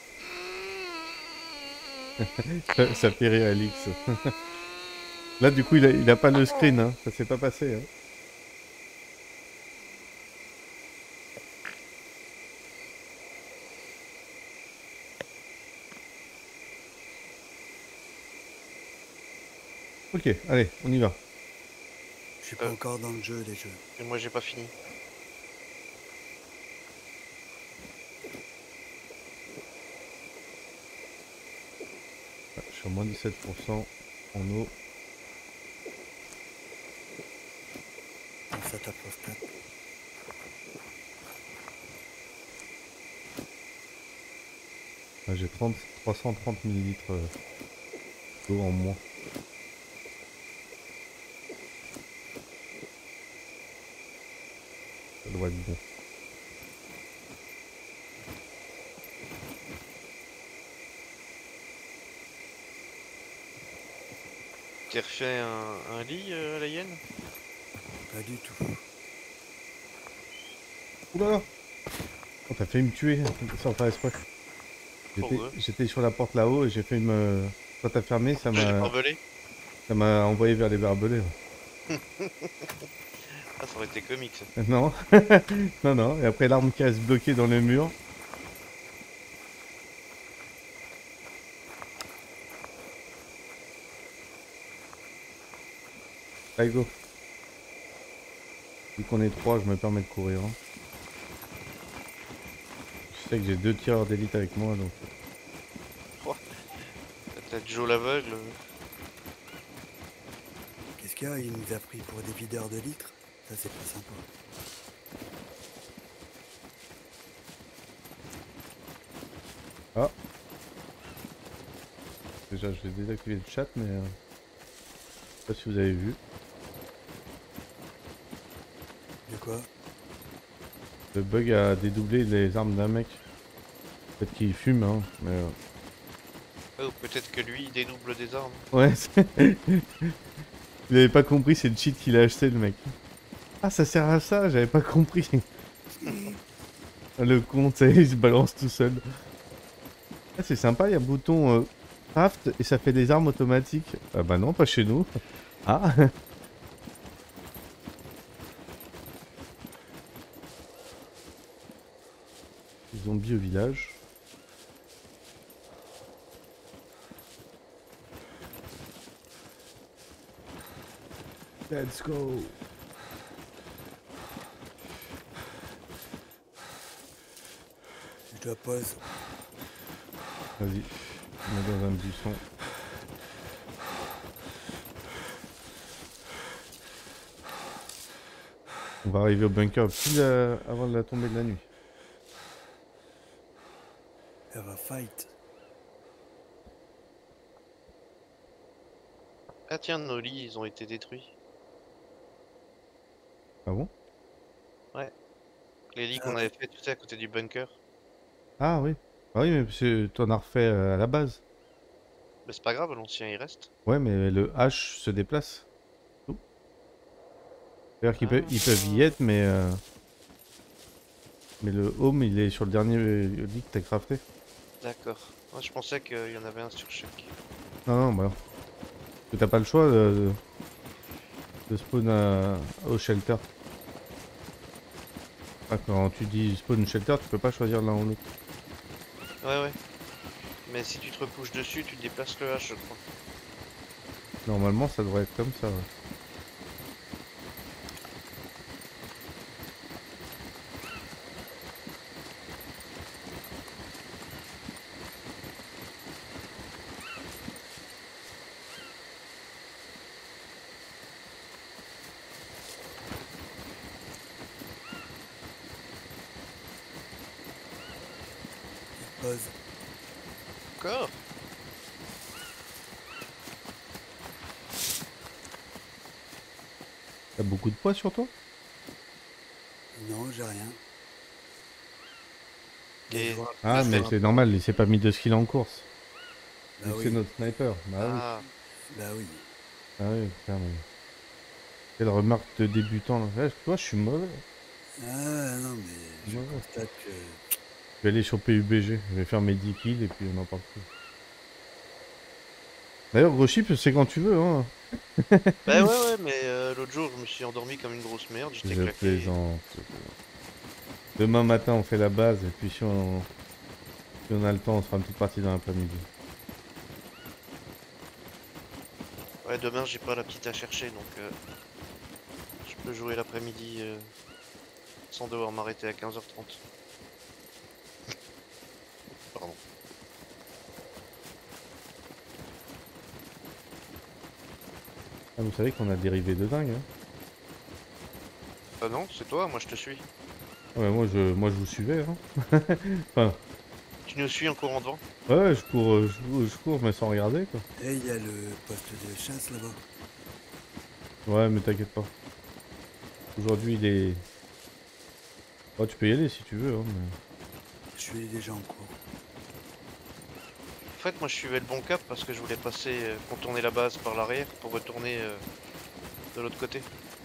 Ça fait rire Alix. Là, du coup, il a pas le screen, hein. Ça s'est pas passé. Hein. Ok, allez, on y va. Je suis pas encore dans le jeu, les jeux. Et moi, j'ai pas fini. Ah, je suis à moins 17% en eau. Pense à ta prostate. Ah, j'ai 330 millilitres d'eau en moins. Ça doit être bon. T'as refait un lit à la hyène? Pas du tout. Oula! Oh, t'as failli me tuer sans faire exprès. Pourquoi? J'étais sur la porte là-haut et j'ai fait me... Quand t'as fermé, J'ai barbelé. ça m'a envoyé vers les barbelés. Ah, ça aurait été comique ça. Non, non, non. Et après l'arme qui reste bloquée dans le mur. Allez, go. Vu qu'on est trois, je me permets de courir. Hein. Je sais que j'ai 2 tireurs d'élite avec moi, donc... T'as Joe l'aveugle. Qu'est-ce qu'il y a? Il nous a pris pour des videurs de litres. Ça, c'est pas sympa. Ah. Déjà, je vais désactiver le chat, mais... je sais pas si vous avez vu. De quoi? Le bug a dédoublé les armes d'un mec. Peut-être qu'il fume, hein, mais... Oh, peut-être que lui, il dédouble des armes. Ouais, il avait pas compris, c'est le cheat qu'il a acheté, le mec. Ah, ça sert à ça, j'avais pas compris. Le con, tu sais, il se balance tout seul. Ah, c'est sympa, il y a un bouton craft et ça fait des armes automatiques. Ah bah non, pas chez nous. Ah. Les zombies au village. Let's go. Je dois pose. Vas-y, on est dans un buisson. On va arriver au bunker pile avant la tombée de la nuit. Elle va fight. Ah tiens, nos lits, ils ont été détruits. Ah bon? Les lits Ah qu'on ouais. avait fait, tu sais, à côté du bunker. Ah oui. Ah oui, mais parce que t'en as refait à la base. Mais c'est pas grave, l'ancien il reste. Ouais, mais le H se déplace. Tout. C'est-à-dire ils peuvent y être, mais le home, il est sur le dernier lit que t'as crafté. D'accord. Moi je pensais qu'il y en avait un sur chaque. Non, non, bah. Parce que t'as pas le choix de spawn au shelter. Ah, quand tu dis spawn shelter, tu peux pas choisir l'un ou l'autre. Ouais, ouais. Mais si tu te recouches dessus, tu déplaces le H, je crois. Normalement, ça devrait être comme ça. Ouais. Pose. Encore? T'as beaucoup de poids sur toi? Non, j'ai rien. Et Je vois- Ah, le mais fait- c'est normal, il s'est pas mis de skill en course. Bah Vu que oui. c'est notre sniper. Bah oui. Ah, Bah oui. Ah oui, putain, mais... Quelle remarque de débutant là. Ouais, toi, je suis mauvais. Ah non, mais je Ouais. constate que Je vais aller sur PUBG, je vais faire mes 10 kills et puis on en parle plus. D'ailleurs, gros chip, c'est quand tu veux, hein. bah ouais, mais l'autre jour je me suis endormi comme une grosse merde, j'étais Je claqué. plaisante. Demain matin, on fait la base et puis si on a le temps, on se fera une petite partie dans l'après-midi. Ouais, demain j'ai pas la petite à chercher donc je peux jouer l'après-midi sans devoir m'arrêter à 15h30. Pardon. Ah, vous savez qu'on a dérivé de dingue, hein. Ah non, c'est toi, moi je te suis. Ouais, moi je vous suivais, hein. Enfin, Tu nous suis en courant devant? ouais, je cours, mais sans regarder, quoi. et il y a le poste de chasse là-bas. Ouais, mais t'inquiète pas. Aujourd'hui, il est... Oh, tu peux y aller si tu veux, hein, mais... Je suis déjà en cours. En fait, moi je suivais le bon cap parce que je voulais passer, contourner la base par l'arrière pour retourner de l'autre côté.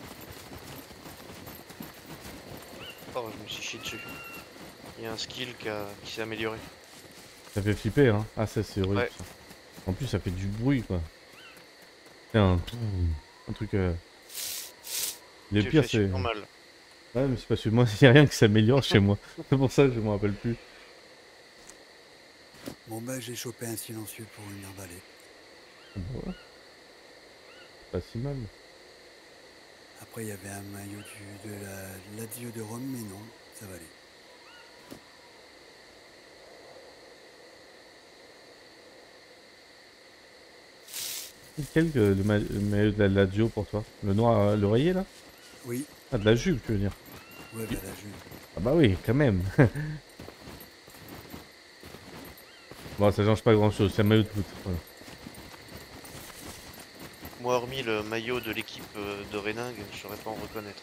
Oh, je me suis chié dessus. Il y a un skill qui s'est amélioré. Ça fait flipper, hein. Ah, ça, c'est horrible, Ouais. ça. En plus, ça fait du bruit, quoi. C'est un truc... Le Tu pire, fais c'est... super mal. Ouais, mais c'est parce que moi, il n'y a rien qui s'améliore chez moi. C'est pour ça que je me rappelle plus. Bon bah j'ai chopé un silencieux pour une arbalète. Ah bah ouais. Pas si mal. Après il y avait un maillot de la Lazio de Rome, mais non, ça va aller. Quel que le maillot de la Lazio pour toi? Le noir, l'oreiller, là? Oui, Ah, de la jupe, tu veux dire? ouais bah là je... Ah bah oui, quand même. Bon, ça change pas grand-chose, c'est un maillot de foot. Voilà. Moi, hormis le maillot de l'équipe de Réningue, je saurais pas en reconnaître.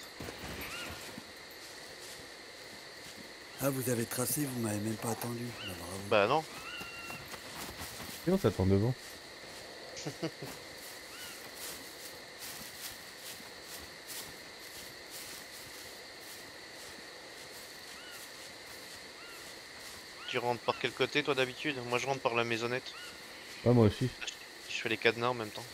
Ah vous avez tracé, vous m'avez même pas attendu. Bah, bravo. Bah non. Sinon, ça t'attend devant. Tu rentres par quel côté toi d'habitude? Moi je rentre par la maisonnette. Ouais, moi aussi. Je fais les cadenas en même temps.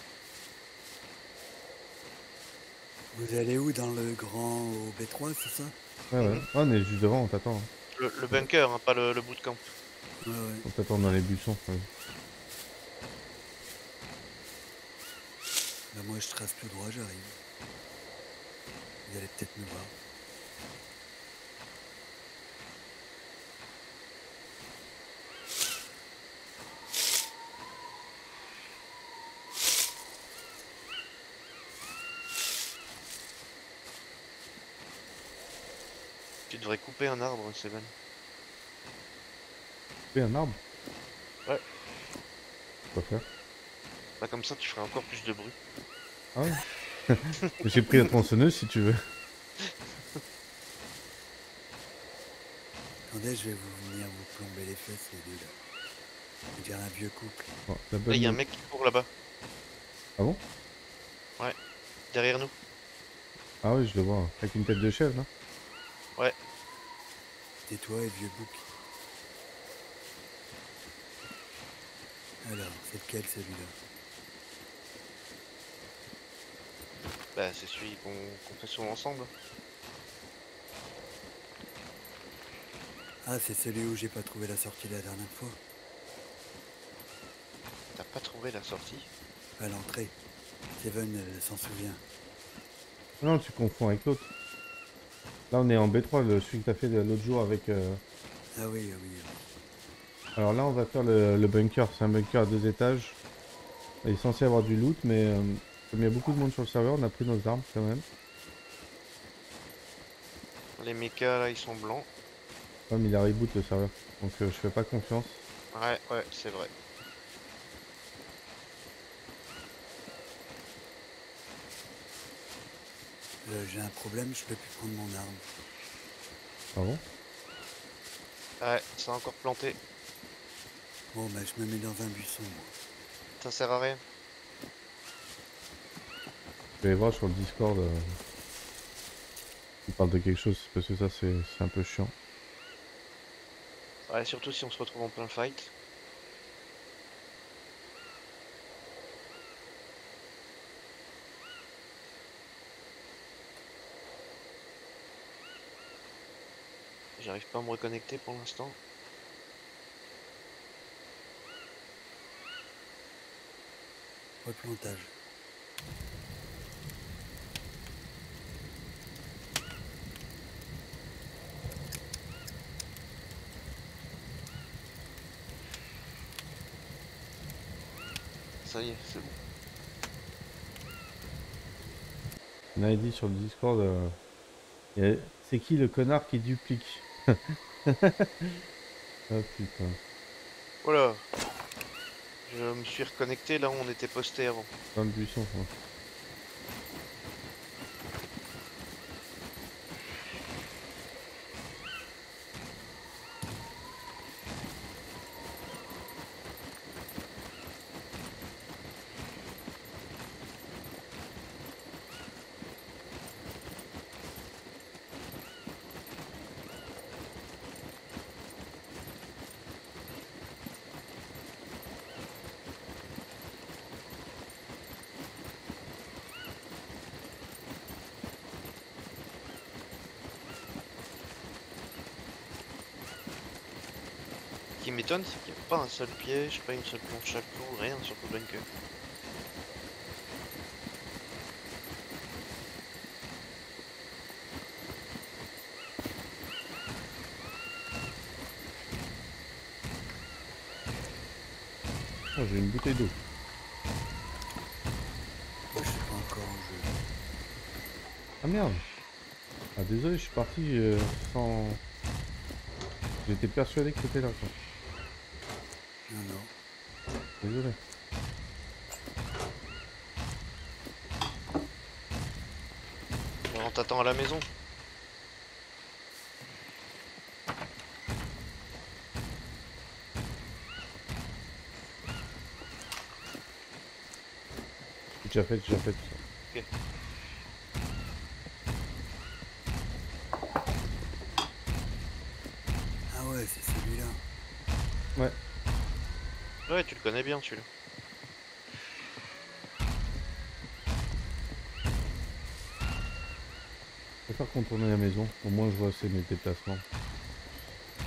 Vous allez où dans le grand au B3, c'est ça? Ouais, ouais. Mhm. Ah, on est juste devant, on t'attend, hein. Le bunker, hein, pas le bootcamp. Ouais, ouais. On t'attend dans les buissons. Ouais. Là, moi, je trace tout droit, j'arrive. Vous allez peut-être me voir. Tu devrais couper un arbre, Seven. Couper un arbre? Ouais. Quoi faire? Bah comme ça, tu ferais encore plus de bruit. Ah ouais. J'ai pris la tronçonneuse si tu veux. Attendez, je vais venir vous plomber les fesses, les deux, là. On dirait un vieux couple. Bon, la Là, bonne il y a un nouvelle- mec qui court là-bas, Ah bon? derrière nous. Ah oui, je le vois. Avec une tête de chèvre, là. Tais-toi et vieux bouc. Alors, c'est lequel, celui-là? Bah c'est celui qu'on fait souvent ensemble. Ah, c'est celui où j'ai pas trouvé la sortie la dernière fois. T'as pas trouvé la sortie? À l'entrée. Steven s'en souvient. Non, tu confonds avec l'autre. Là, on est en B3, celui que t'as fait l'autre jour avec... Ah oui, ah oui, ah oui. Alors là, on va faire le bunker. C'est un bunker à 2 étages. Il est censé avoir du loot, mais comme il y a beaucoup de monde sur le serveur, on a pris nos armes quand même. Les mechas là, ils sont blancs. Comme il a reboot le serveur. Donc je fais pas confiance. Ouais, c'est vrai. J'ai un problème, je peux plus prendre mon arme. Ah bon? Ouais, ça a encore planté. Bon, bah, je me mets dans un buisson, moi. Ça sert à rien. Je vais aller voir sur le Discord. Il parle de quelque chose, parce que ça c'est un peu chiant. Ouais, surtout si on se retrouve en plein fight. J'arrive pas à me reconnecter pour l'instant. Replantage. Ça y est, c'est bon. On avait dit sur le Discord, c'est qui le connard qui duplique? Ah putain, Voilà. Je me suis reconnecté là où on était posté avant. dans le buisson. Ouais. Ce qui m'étonne, c'est qu'il n'y a pas un seul piège, pas une seule planche à clous, rien sur le bunker. Oh, j'ai une bouteille d'eau. Moi, je suis pas encore en jeu. Ah merde. Ah désolé, je suis parti sans... J'étais persuadé que c'était là quoi. Non, non. Désolé. Bon, on t'attend à la maison. J'ai déjà fait. Ok. Ah ouais, c'est celui-là. Ouais. Ouais, tu le connais bien celui-là. Je préfère contourner la maison. Au moins je vois c'est mes déplacements.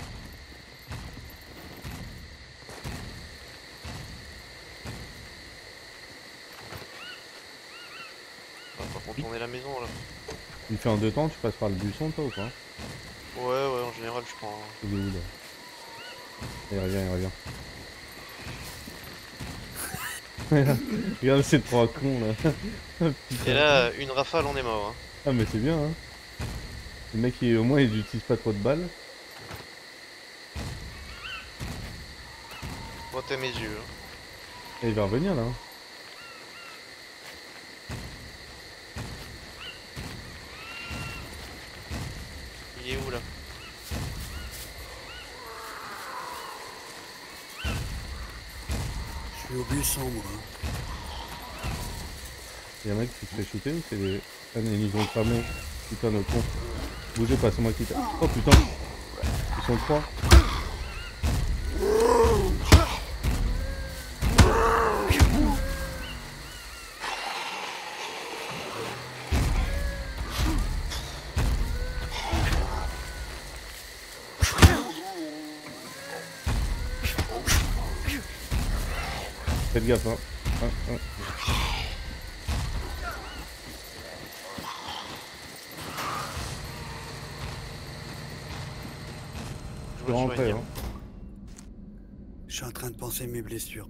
la maison là. Tu fais en 2 temps, tu passes par le buisson toi ou pas? Ouais, ouais, en général, je prends. Il est où là? Il revient, il revient. Regarde ces 3 cons là. Putain. Et là, une rafale, on est mort. Hein. Ah mais c'est bien hein. Le mec au moins il utilise pas trop de balles. Moi, t'as mes yeux. Hein. Et il va revenir là. Il est où là? Je suis au buisson, moi. Il y a un mec qui se fait shooter ou c'est des... Ah mais ils nous ont cramé. Putain de con. Bougez pas, c'est moi qui t'a... Oh putain. Ils sont 3. Faites gaffe hein. Je Je peux me rentrer soigne. hein. Je suis en train de penser mes blessures.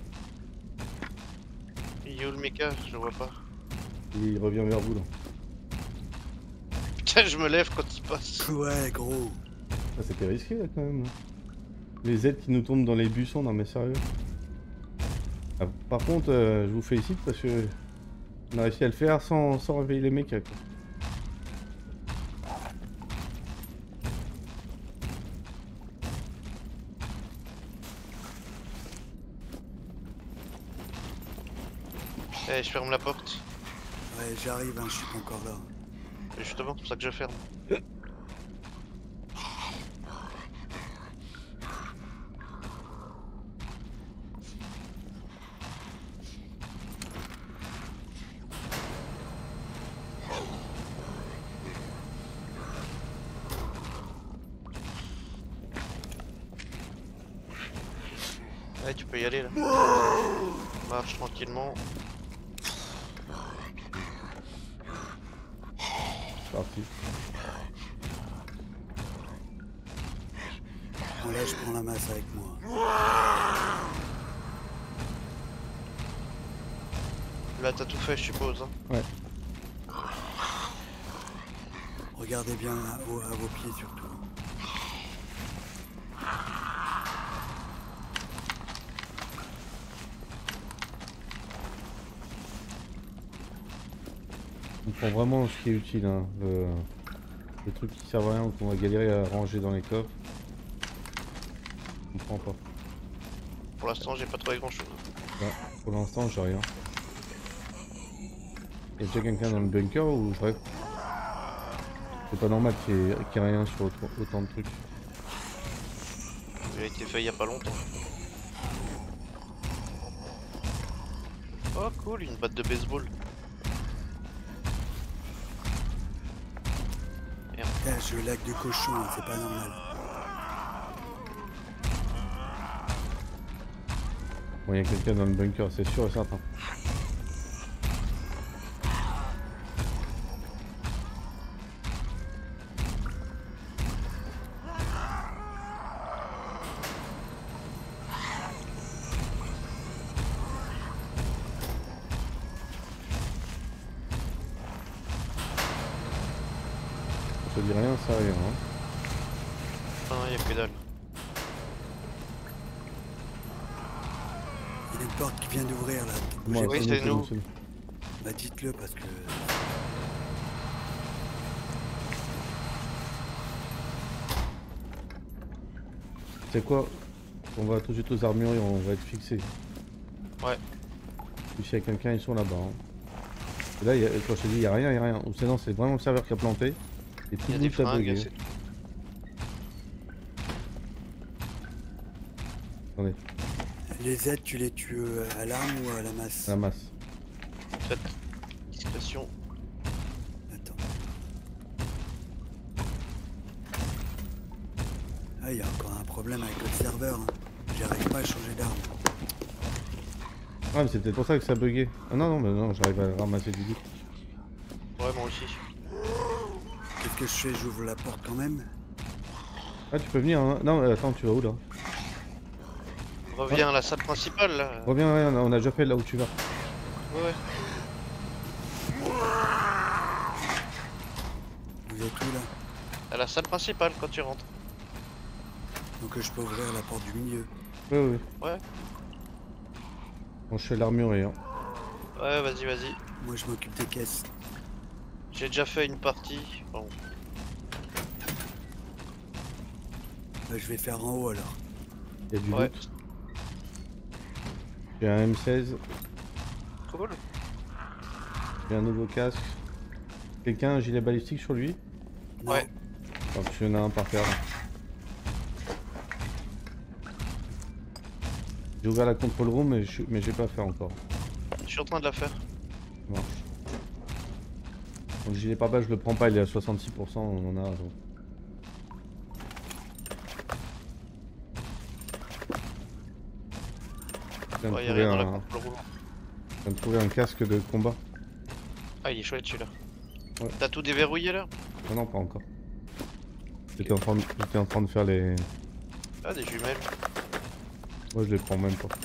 Il est où le méca? Je le vois pas. Il revient vers vous là. Putain, je me lève quand il passe. Ouais, gros. Ah, c'était risqué là quand même. Là. Les aides qui nous tombent dans les buissons, non mais sérieux. Ah, par contre, je vous félicite parce que on a réussi à le faire sans réveiller les mecs. Quoi. Eh, je ferme la porte. Ouais, j'arrive, hein, je suis pas encore là. Et justement, c'est pour ça que je ferme. Ouais, tu peux y aller là. Marche tranquillement. C'est parti. Bon, là, je prends la masse avec moi. Là, t'as tout fait, je suppose. Hein. Ouais. Regardez bien à vos pieds surtout. On prend vraiment ce qui est utile. Hein. Les trucs qui servent à rien ou qu'on va galérer à ranger dans les coffres. On prend pas. Pour l'instant, j'ai pas trouvé grand chose. Là, pour l'instant, j'ai rien. Y'a déjà quelqu'un dans le bunker ou je rêve? C'est pas normal qu'il y ait rien sur autant de trucs. Il a été fait il y a pas longtemps. Oh cool, une batte de baseball. Putain, je lac de cochon, hein, c'est pas normal. Bon, y'a quelqu'un dans le bunker, c'est sûr et certain. Je te dis rien, ça rien. Hein. Non, il y a que dalle. Il y a une porte qui vient d'ouvrir là. Moi, Oui, c'est c'est nous. c'est Bah dites-le parce que... C'est quoi? On va tout de suite aux armureries, on va être fixé. Ouais. S'il y a quelqu'un, ils sont là-bas. Hein. Et là, quand je te dis, y'a rien, y'a rien. Ou sinon, c'est vraiment le serveur qui a planté. Et tout Il y a le des monde a fringues. bugué. c'est- Attendez, Les aides, tu les tues à l'arme ou à la masse? à la masse. Faites discrétion. Attends. Ah, il y a encore un problème avec le serveur. Hein. J'arrive pas à changer d'arme. Ah, mais c'est peut-être pour ça que ça bugué. Ah non, non, mais non, j'arrive à ramasser du loot. Ouais, Ouais, moi aussi. Qu'est-ce que je fais? J'ouvre la porte quand même? Ah, tu peux venir, hein. Non, attends, tu vas où là? Reviens à la salle principale là. Reviens, ouais, on a déjà fait là où tu vas. Ouais, ouais. Vous êtes où là? À la salle principale quand tu rentres. Donc je peux ouvrir la porte du milieu. Oui, oui. Ouais. Bon, je fais l'armurerie, hein. Ouais, vas-y, vas-y. Moi je m'occupe des caisses. J'ai déjà fait une partie. Bon. Bah, je vais faire en haut alors. Il y a du Ouais. loot. J'ai un M16, Cool. j'ai un nouveau casque. Quelqu'un a un gilet balistique sur lui? Non. Ouais. Ah, parce qu'il y en a un par terre. J'ai ouvert la control room mais j'ai pas fait encore. Je suis en train de la faire. Ça marche. Donc le gilet pare-balles je le prends pas, il est à 66%, on en a. Donc. Je Ouais, viens y'a de rien dans la trouver contrôle roulant. je viens de trouver un casque de combat. Ah, il est chouette celui-là. Ouais. T'as tout déverrouillé là? Ah non, pas encore. J'étais en train de faire les... Ah, des jumelles. Moi je les prends même pas.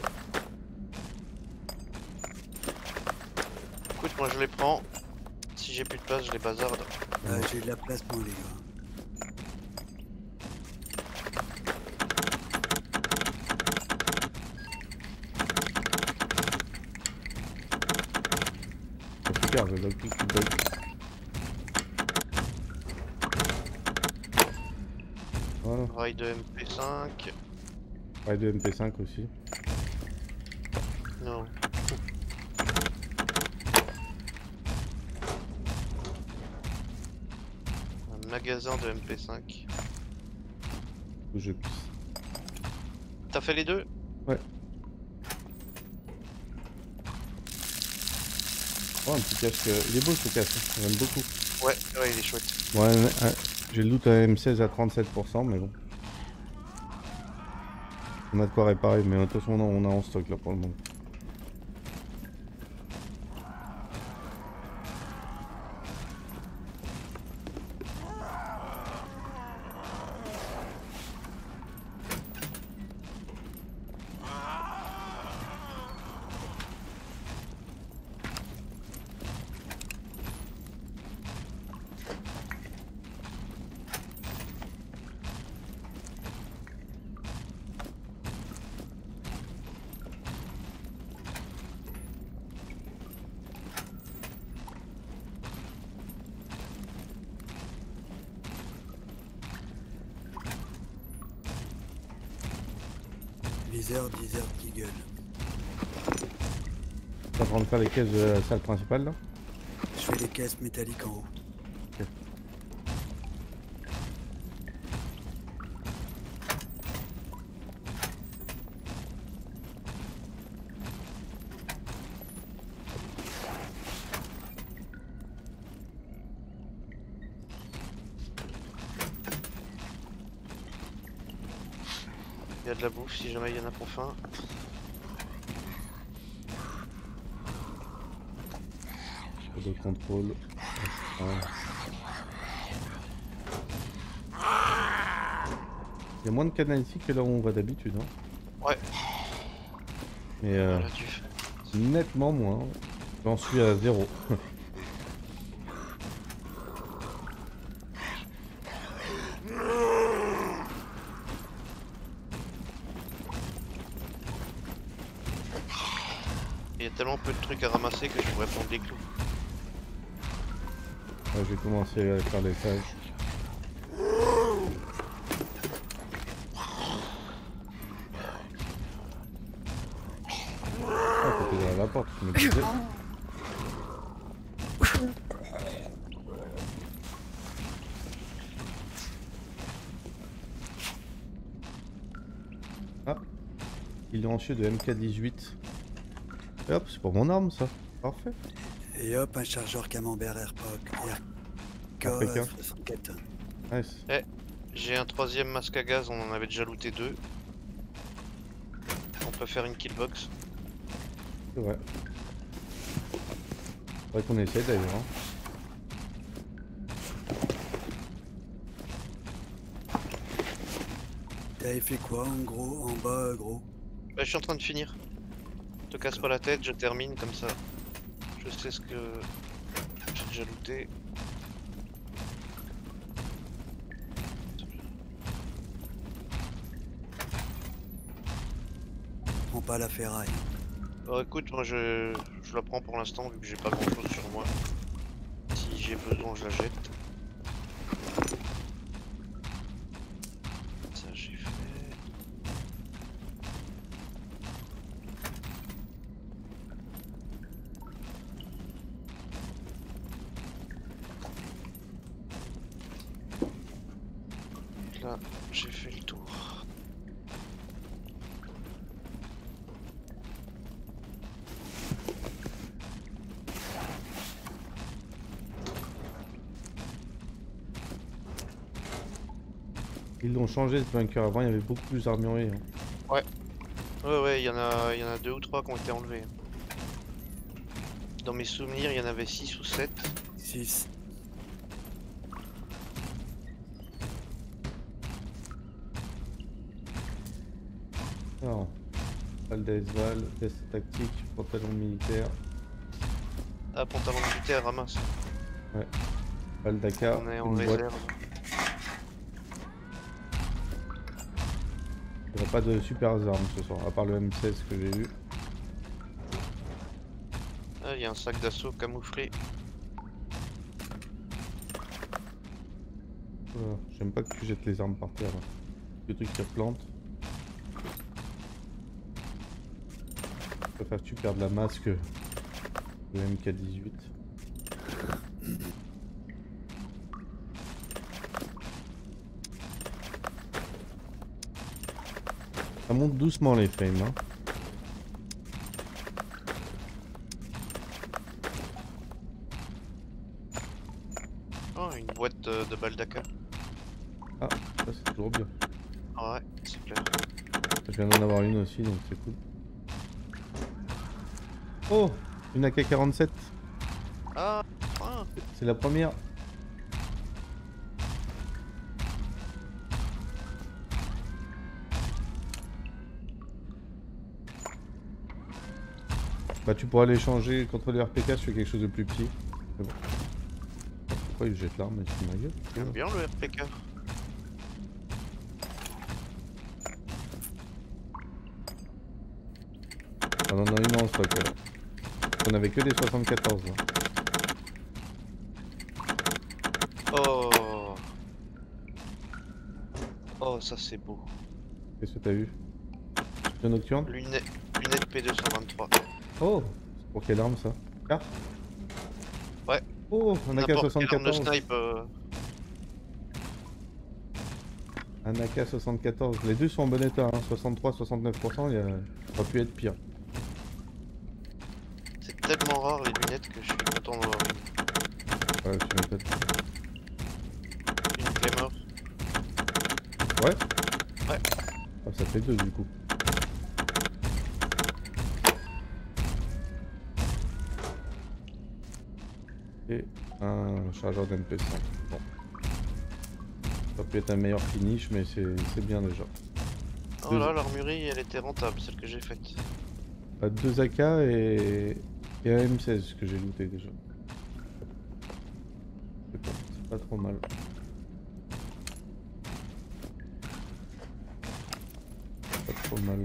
Écoute, moi je les prends. Si j'ai plus de place, je les bazarde. J'ai de la place pour les gars. C'est super, je dois cliquer. Voilà, Rail de MP5. pareil de MP5 aussi. Non. Un magasin de MP5. Où je puisse. T'as fait les deux? Ouais. Oh, un petit casque. Il est beau ce casque, hein. J'aime beaucoup. Ouais, ouais, il est chouette. Ouais, j'ai le loot à M16 à 37%, mais bon. On a de quoi réparer, mais de toute façon, on a en stock là pour le moment. Viseur, Deezer, Deagle. T'es en train de faire les caisses de la salle principale là? Je fais les caisses métalliques en haut. Ok. Il y a de la bouffe si jamais il y en a pour faim. De contrôle. Il y a moins de canaux ici que là où on va d'habitude. Hein. Ouais. Mais Voilà, tu fais. nettement moins. J'en suis à 0. Il y a tellement peu de trucs à ramasser que je pourrais prendre des clous. Ouais, j'ai commencé à faire les sages. Ah, t'étais derrière la porte, tu me disais. Ah, silencieux de MK18. Et hop, c'est pour mon arme ça. Parfait. Et hop, un chargeur camembert Airpoc. Africain. 64. Nice. J'ai un troisième masque à gaz, on en avait déjà looté deux. On peut faire une killbox. C'est vrai. Faudrait qu'on essaie d'ailleurs. Hein. T'avais fait quoi en gros, en bas, gros? Bah, je suis en train de finir. Te casse pas la tête, je termine comme ça. Je sais ce que j'ai déjà looté. Prends pas la ferraille. Alors écoute, moi je la prends pour l'instant vu que j'ai pas grand chose sur moi. Si j'ai besoin, je la jette. Ça j'ai fait. Là, j'ai fait le tour. Ils l'ont changé ce bunker. Avant, il y avait beaucoup plus d'armuriers. Hein. Ouais, il y en a 2 ou 3 qui ont été enlevés. Dans mes souvenirs, il y en avait 6 ou 7. 6. Alors, salle d'Aesval, test tactique, pantalon militaire, Ah, pantalon militaire, ramasse. salle d'Aka, On est en une boîte. réserve. Il n'y aura pas de super armes ce soir, à part le M16 que j'ai eu. Ah, il y a un sac d'assaut camouflé. Voilà. J'aime pas que tu jettes les armes par terre. Là. Le truc qui replante. Je préfère que tu perdes la masse que le MK18. Ça monte doucement les frames. Hein. Oh, une boîte de balles d'Aka. Ah, ça c'est toujours bien. Ah ouais, c'est clair. Je viens d'en avoir une aussi, donc c'est cool. Oh, une AK-47. Ah, C'est la première. Bah tu pourras l'échanger contre les RPK si tu fais quelque chose de plus petit. Mais bon. Pourquoi il jette l'arme ici ma gueule? j'aime bien le RPK. On en a une en stock là. On avait que des 74 là. Oh. Oh, ça c'est beau. Qu'est-ce que t'as eu? Le nocturne? Lunette P223. Oh, c'est pour quelle arme ça? Ah. Ouais. Oh, un N'importe quelle arme de AK-74. snipe. Un AK-74. Les deux sont en bon état, hein. 63-69%, il aurait pu être pire. C'est tellement rare les lunettes que je suis content d'avoir une. Ouais, tu m'étonnes. Une Claymore. Ouais? Ouais. Ah, ça fait deux du coup. Et un chargeur d'MP100. Bon. Ça peut être un meilleur finish, mais c'est bien déjà. Oh là, l'armurerie elle était rentable, celle que j'ai faite. Bah, 2 AK et un M16 que j'ai looté déjà. C'est pas trop mal. Pas trop mal.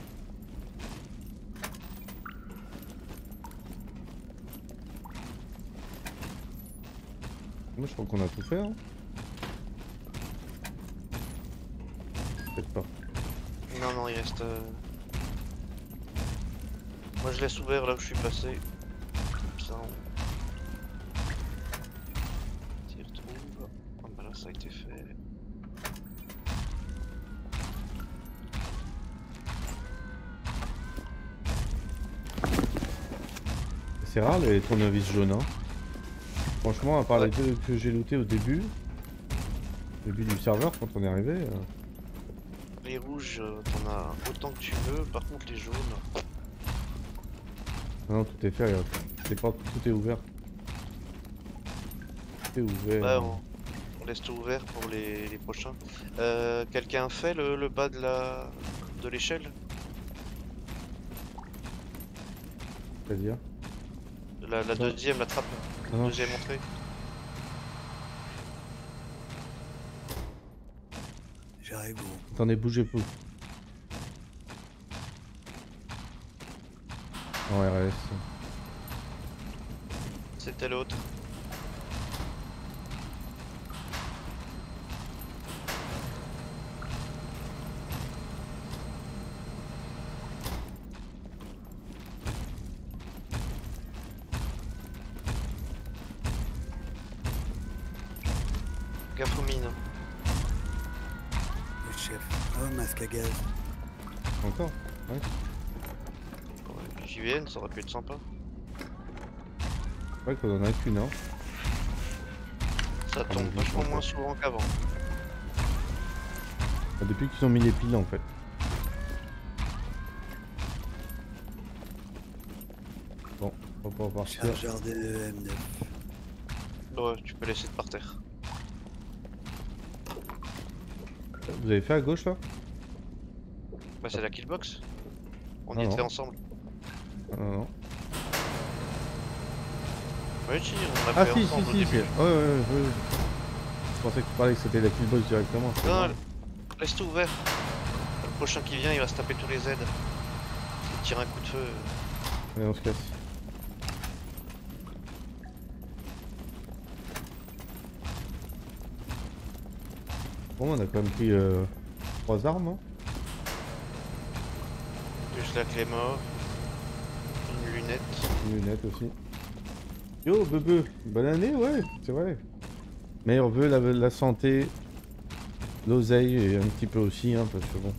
Moi je crois qu'on a tout fait. Hein. Peut-être pas. Non, non, il reste. Moi je laisse ouvert là où je suis passé. Comme ça on s'y retrouve. Ah bah là ça a été fait. C'est rare les tournevis jaunes. Hein. Franchement, à part Ouais. les deux que j'ai lootés au début du serveur quand on est arrivé. Les rouges, t'en as autant que tu veux, par contre les jaunes. Non, tout est fait, regarde. Les portes, tout est ouvert. Tout est ouvert. Ouais, on laisse tout ouvert pour les prochains. Quelqu'un fait le bas de l'échelle? C'est-à-dire. La deuxième, la trappe. Ah non. Deuxième entrée. J'arrive gros. Attendez, bougez pas. En RS. C'était l'autre. Gaffe aux mines. Le chef. Oh, masque à gaz. Encore? Ouais. Ouais, j'y vienne, ça aurait pu être sympa. C'est vrai qu'on en a qu'une, hein. Ça tombe mais vachement je moins souvent qu'avant. Depuis qu'ils ont mis les piles en fait. Bon, on va pouvoir partir. Chargeur de M9. Ouais, tu peux laisser par terre. Vous avez fait à gauche là? Bah c'est la killbox. On Ah y non. était ensemble. Ah, non, non. Ouais, si, on a Ah fait si, ensemble si, au si, début. ouais. Je pensais que tu parlais que c'était la killbox directement. c'est Non, bon. laisse tout ouvert. Le prochain qui vient, il va se taper tous les aides. Il tire un coup de feu. Allez, on se casse. Bon, on a quand même pris 3 armes. Hein. Plus la clé mort. Une lunette. Une lunette aussi. Yo, bebe, bonne année, ouais, c'est vrai. Meilleur vœu, la santé, l'oseille et un petit peu aussi, hein, parce que bon.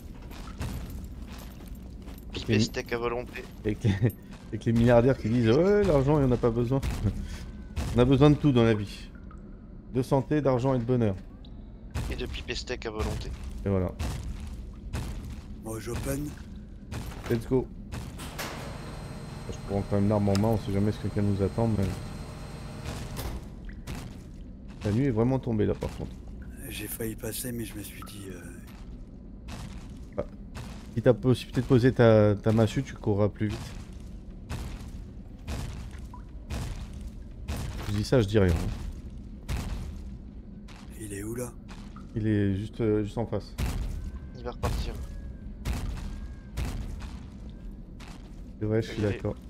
Pipé steak à volonté. Avec les milliardaires qui disent ouais, l'argent, il en a pas besoin. On a besoin de tout dans la vie. De santé, d'argent et de bonheur. Et de pipé steak à volonté. Et voilà. Bon, j'open. Let's go. Je prends quand même l'arme en main, on sait jamais ce que quelqu'un nous attend, mais... La nuit est vraiment tombée là par contre. J'ai failli passer, mais je me suis dit... Si t'as possibilité de poser ta massue, tu courras plus vite. Je dis ça, je dis rien. Il est où là? Il est juste en face. Il va repartir. C'est vrai, je suis Il est- d'accord.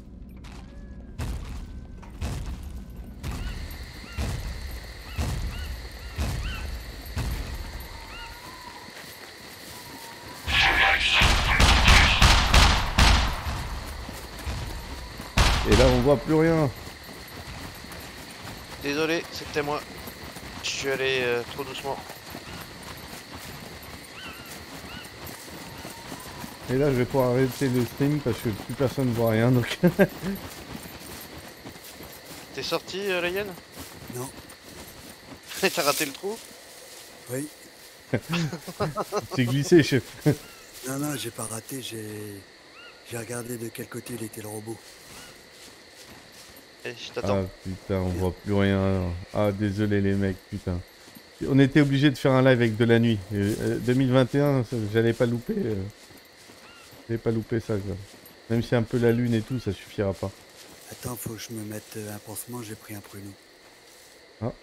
Et là, on voit plus rien. Désolé, c'était moi. Je suis allé trop doucement. Et là, je vais pouvoir arrêter le stream parce que plus personne ne voit rien. Donc, T'es sorti, la hyène? Non. T'as raté le trou? Oui. c'est glissé, chef. Non, non, j'ai pas raté. J'ai regardé de quel côté il était le robot. Et je t'attends. Ah putain, on voit plus rien. Ah, désolé les mecs, putain. On était obligé de faire un live avec de la nuit. 2021, j'allais pas louper. J'allais pas louper ça, quoi. Même si un peu la lune et tout, ça suffira pas. Attends, faut que je me mette un pansement. J'ai pris un pruneau. Ah.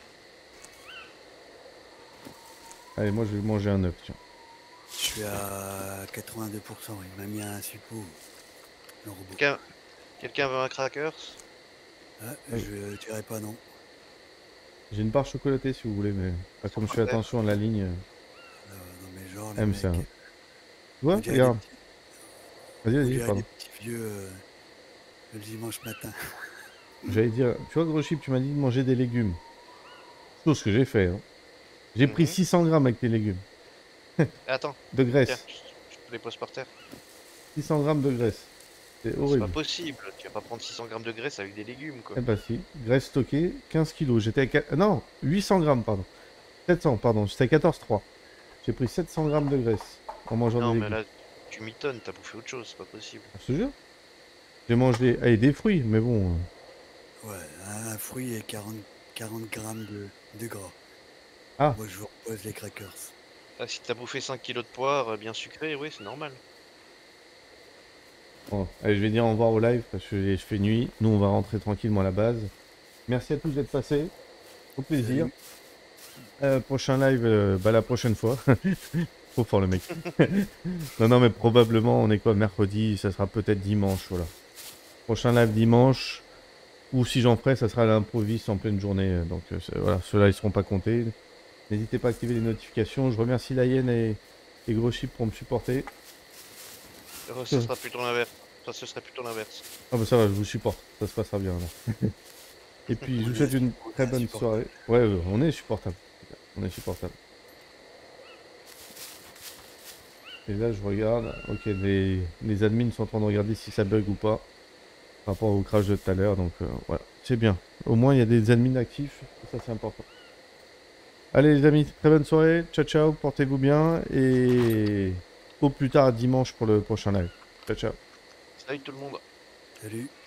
Allez, moi je vais manger un œuf, tiens. Je suis à 82%. Il m'a mis un suppôt. Le robot. Quelqu'un veut un crackers? Ah, Oui. je dirais pas non. J'ai une barre chocolatée si vous voulez, mais pas comme je fais attention à la ligne. Non mais genre les Aime mecs. ça. Tu on vois, dirait regarde. on Vas-y, dirait pardon. des petits vieux le dimanche matin. J'allais dire, tu vois, gros chip, tu m'as dit de manger des légumes. Chose que j'ai fait. Hein. J'ai pris Mhm. 600 grammes avec tes légumes. Attends, De tiens, graisse. je te les pose par terre. 600 grammes de graisse. C'est C'est pas horrible. possible, tu vas pas prendre 600 grammes de graisse avec des légumes quoi. Eh bah si. Graisse stockée, 15 kilos. J'étais à... Non, 800 grammes, pardon. 700, pardon. J'étais à 14,3. J'ai pris 700 grammes de graisse en mangeant Non des mais légumes. là, tu m'étonnes, t'as bouffé autre chose, c'est pas possible. Je te jure. J'ai mangé des fruits, mais bon. Ouais, un fruit et 40 grammes de gras. Ah, Moi, je vous repose les crackers. Ah, si t'as bouffé 5 kilos de poire bien sucré, oui, c'est normal. bon, allez, je vais dire au revoir au live parce que je fais nuit. Nous, on va rentrer tranquillement à la base. Merci à tous d'être passés. Au plaisir. Salut. Prochain live, bah, la prochaine fois. Trop fort le mec. Non, non, mais probablement, on est quoi, mercredi, ça sera peut-être dimanche, voilà. Prochain live dimanche. Ou si j'en ferai, ça sera à l'improviste en pleine journée. Donc voilà, ceux-là, ils seront pas comptés. N'hésitez pas à activer les notifications. Je remercie Layen et Groship pour me supporter. Ce sera plutôt l'inverse. Ça, ce serait plutôt l'inverse. Ah bah ça va, je vous supporte. Ça se passera bien là. Et puis, je vous souhaite une On très est bonne insupportable. soirée. Ouais, on est supportable. On est supportable. Et là, je regarde. Ok, les admins sont en train de regarder si ça bug ou pas. Par rapport au crash de tout à l'heure. Donc voilà, c'est bien. Au moins, il y a des admins actifs. Ça, c'est important. Allez, les amis, très bonne soirée. Ciao, ciao. Portez-vous bien. Et au plus tard dimanche pour le prochain live. Ciao, ciao. Salut tout le monde. Salut.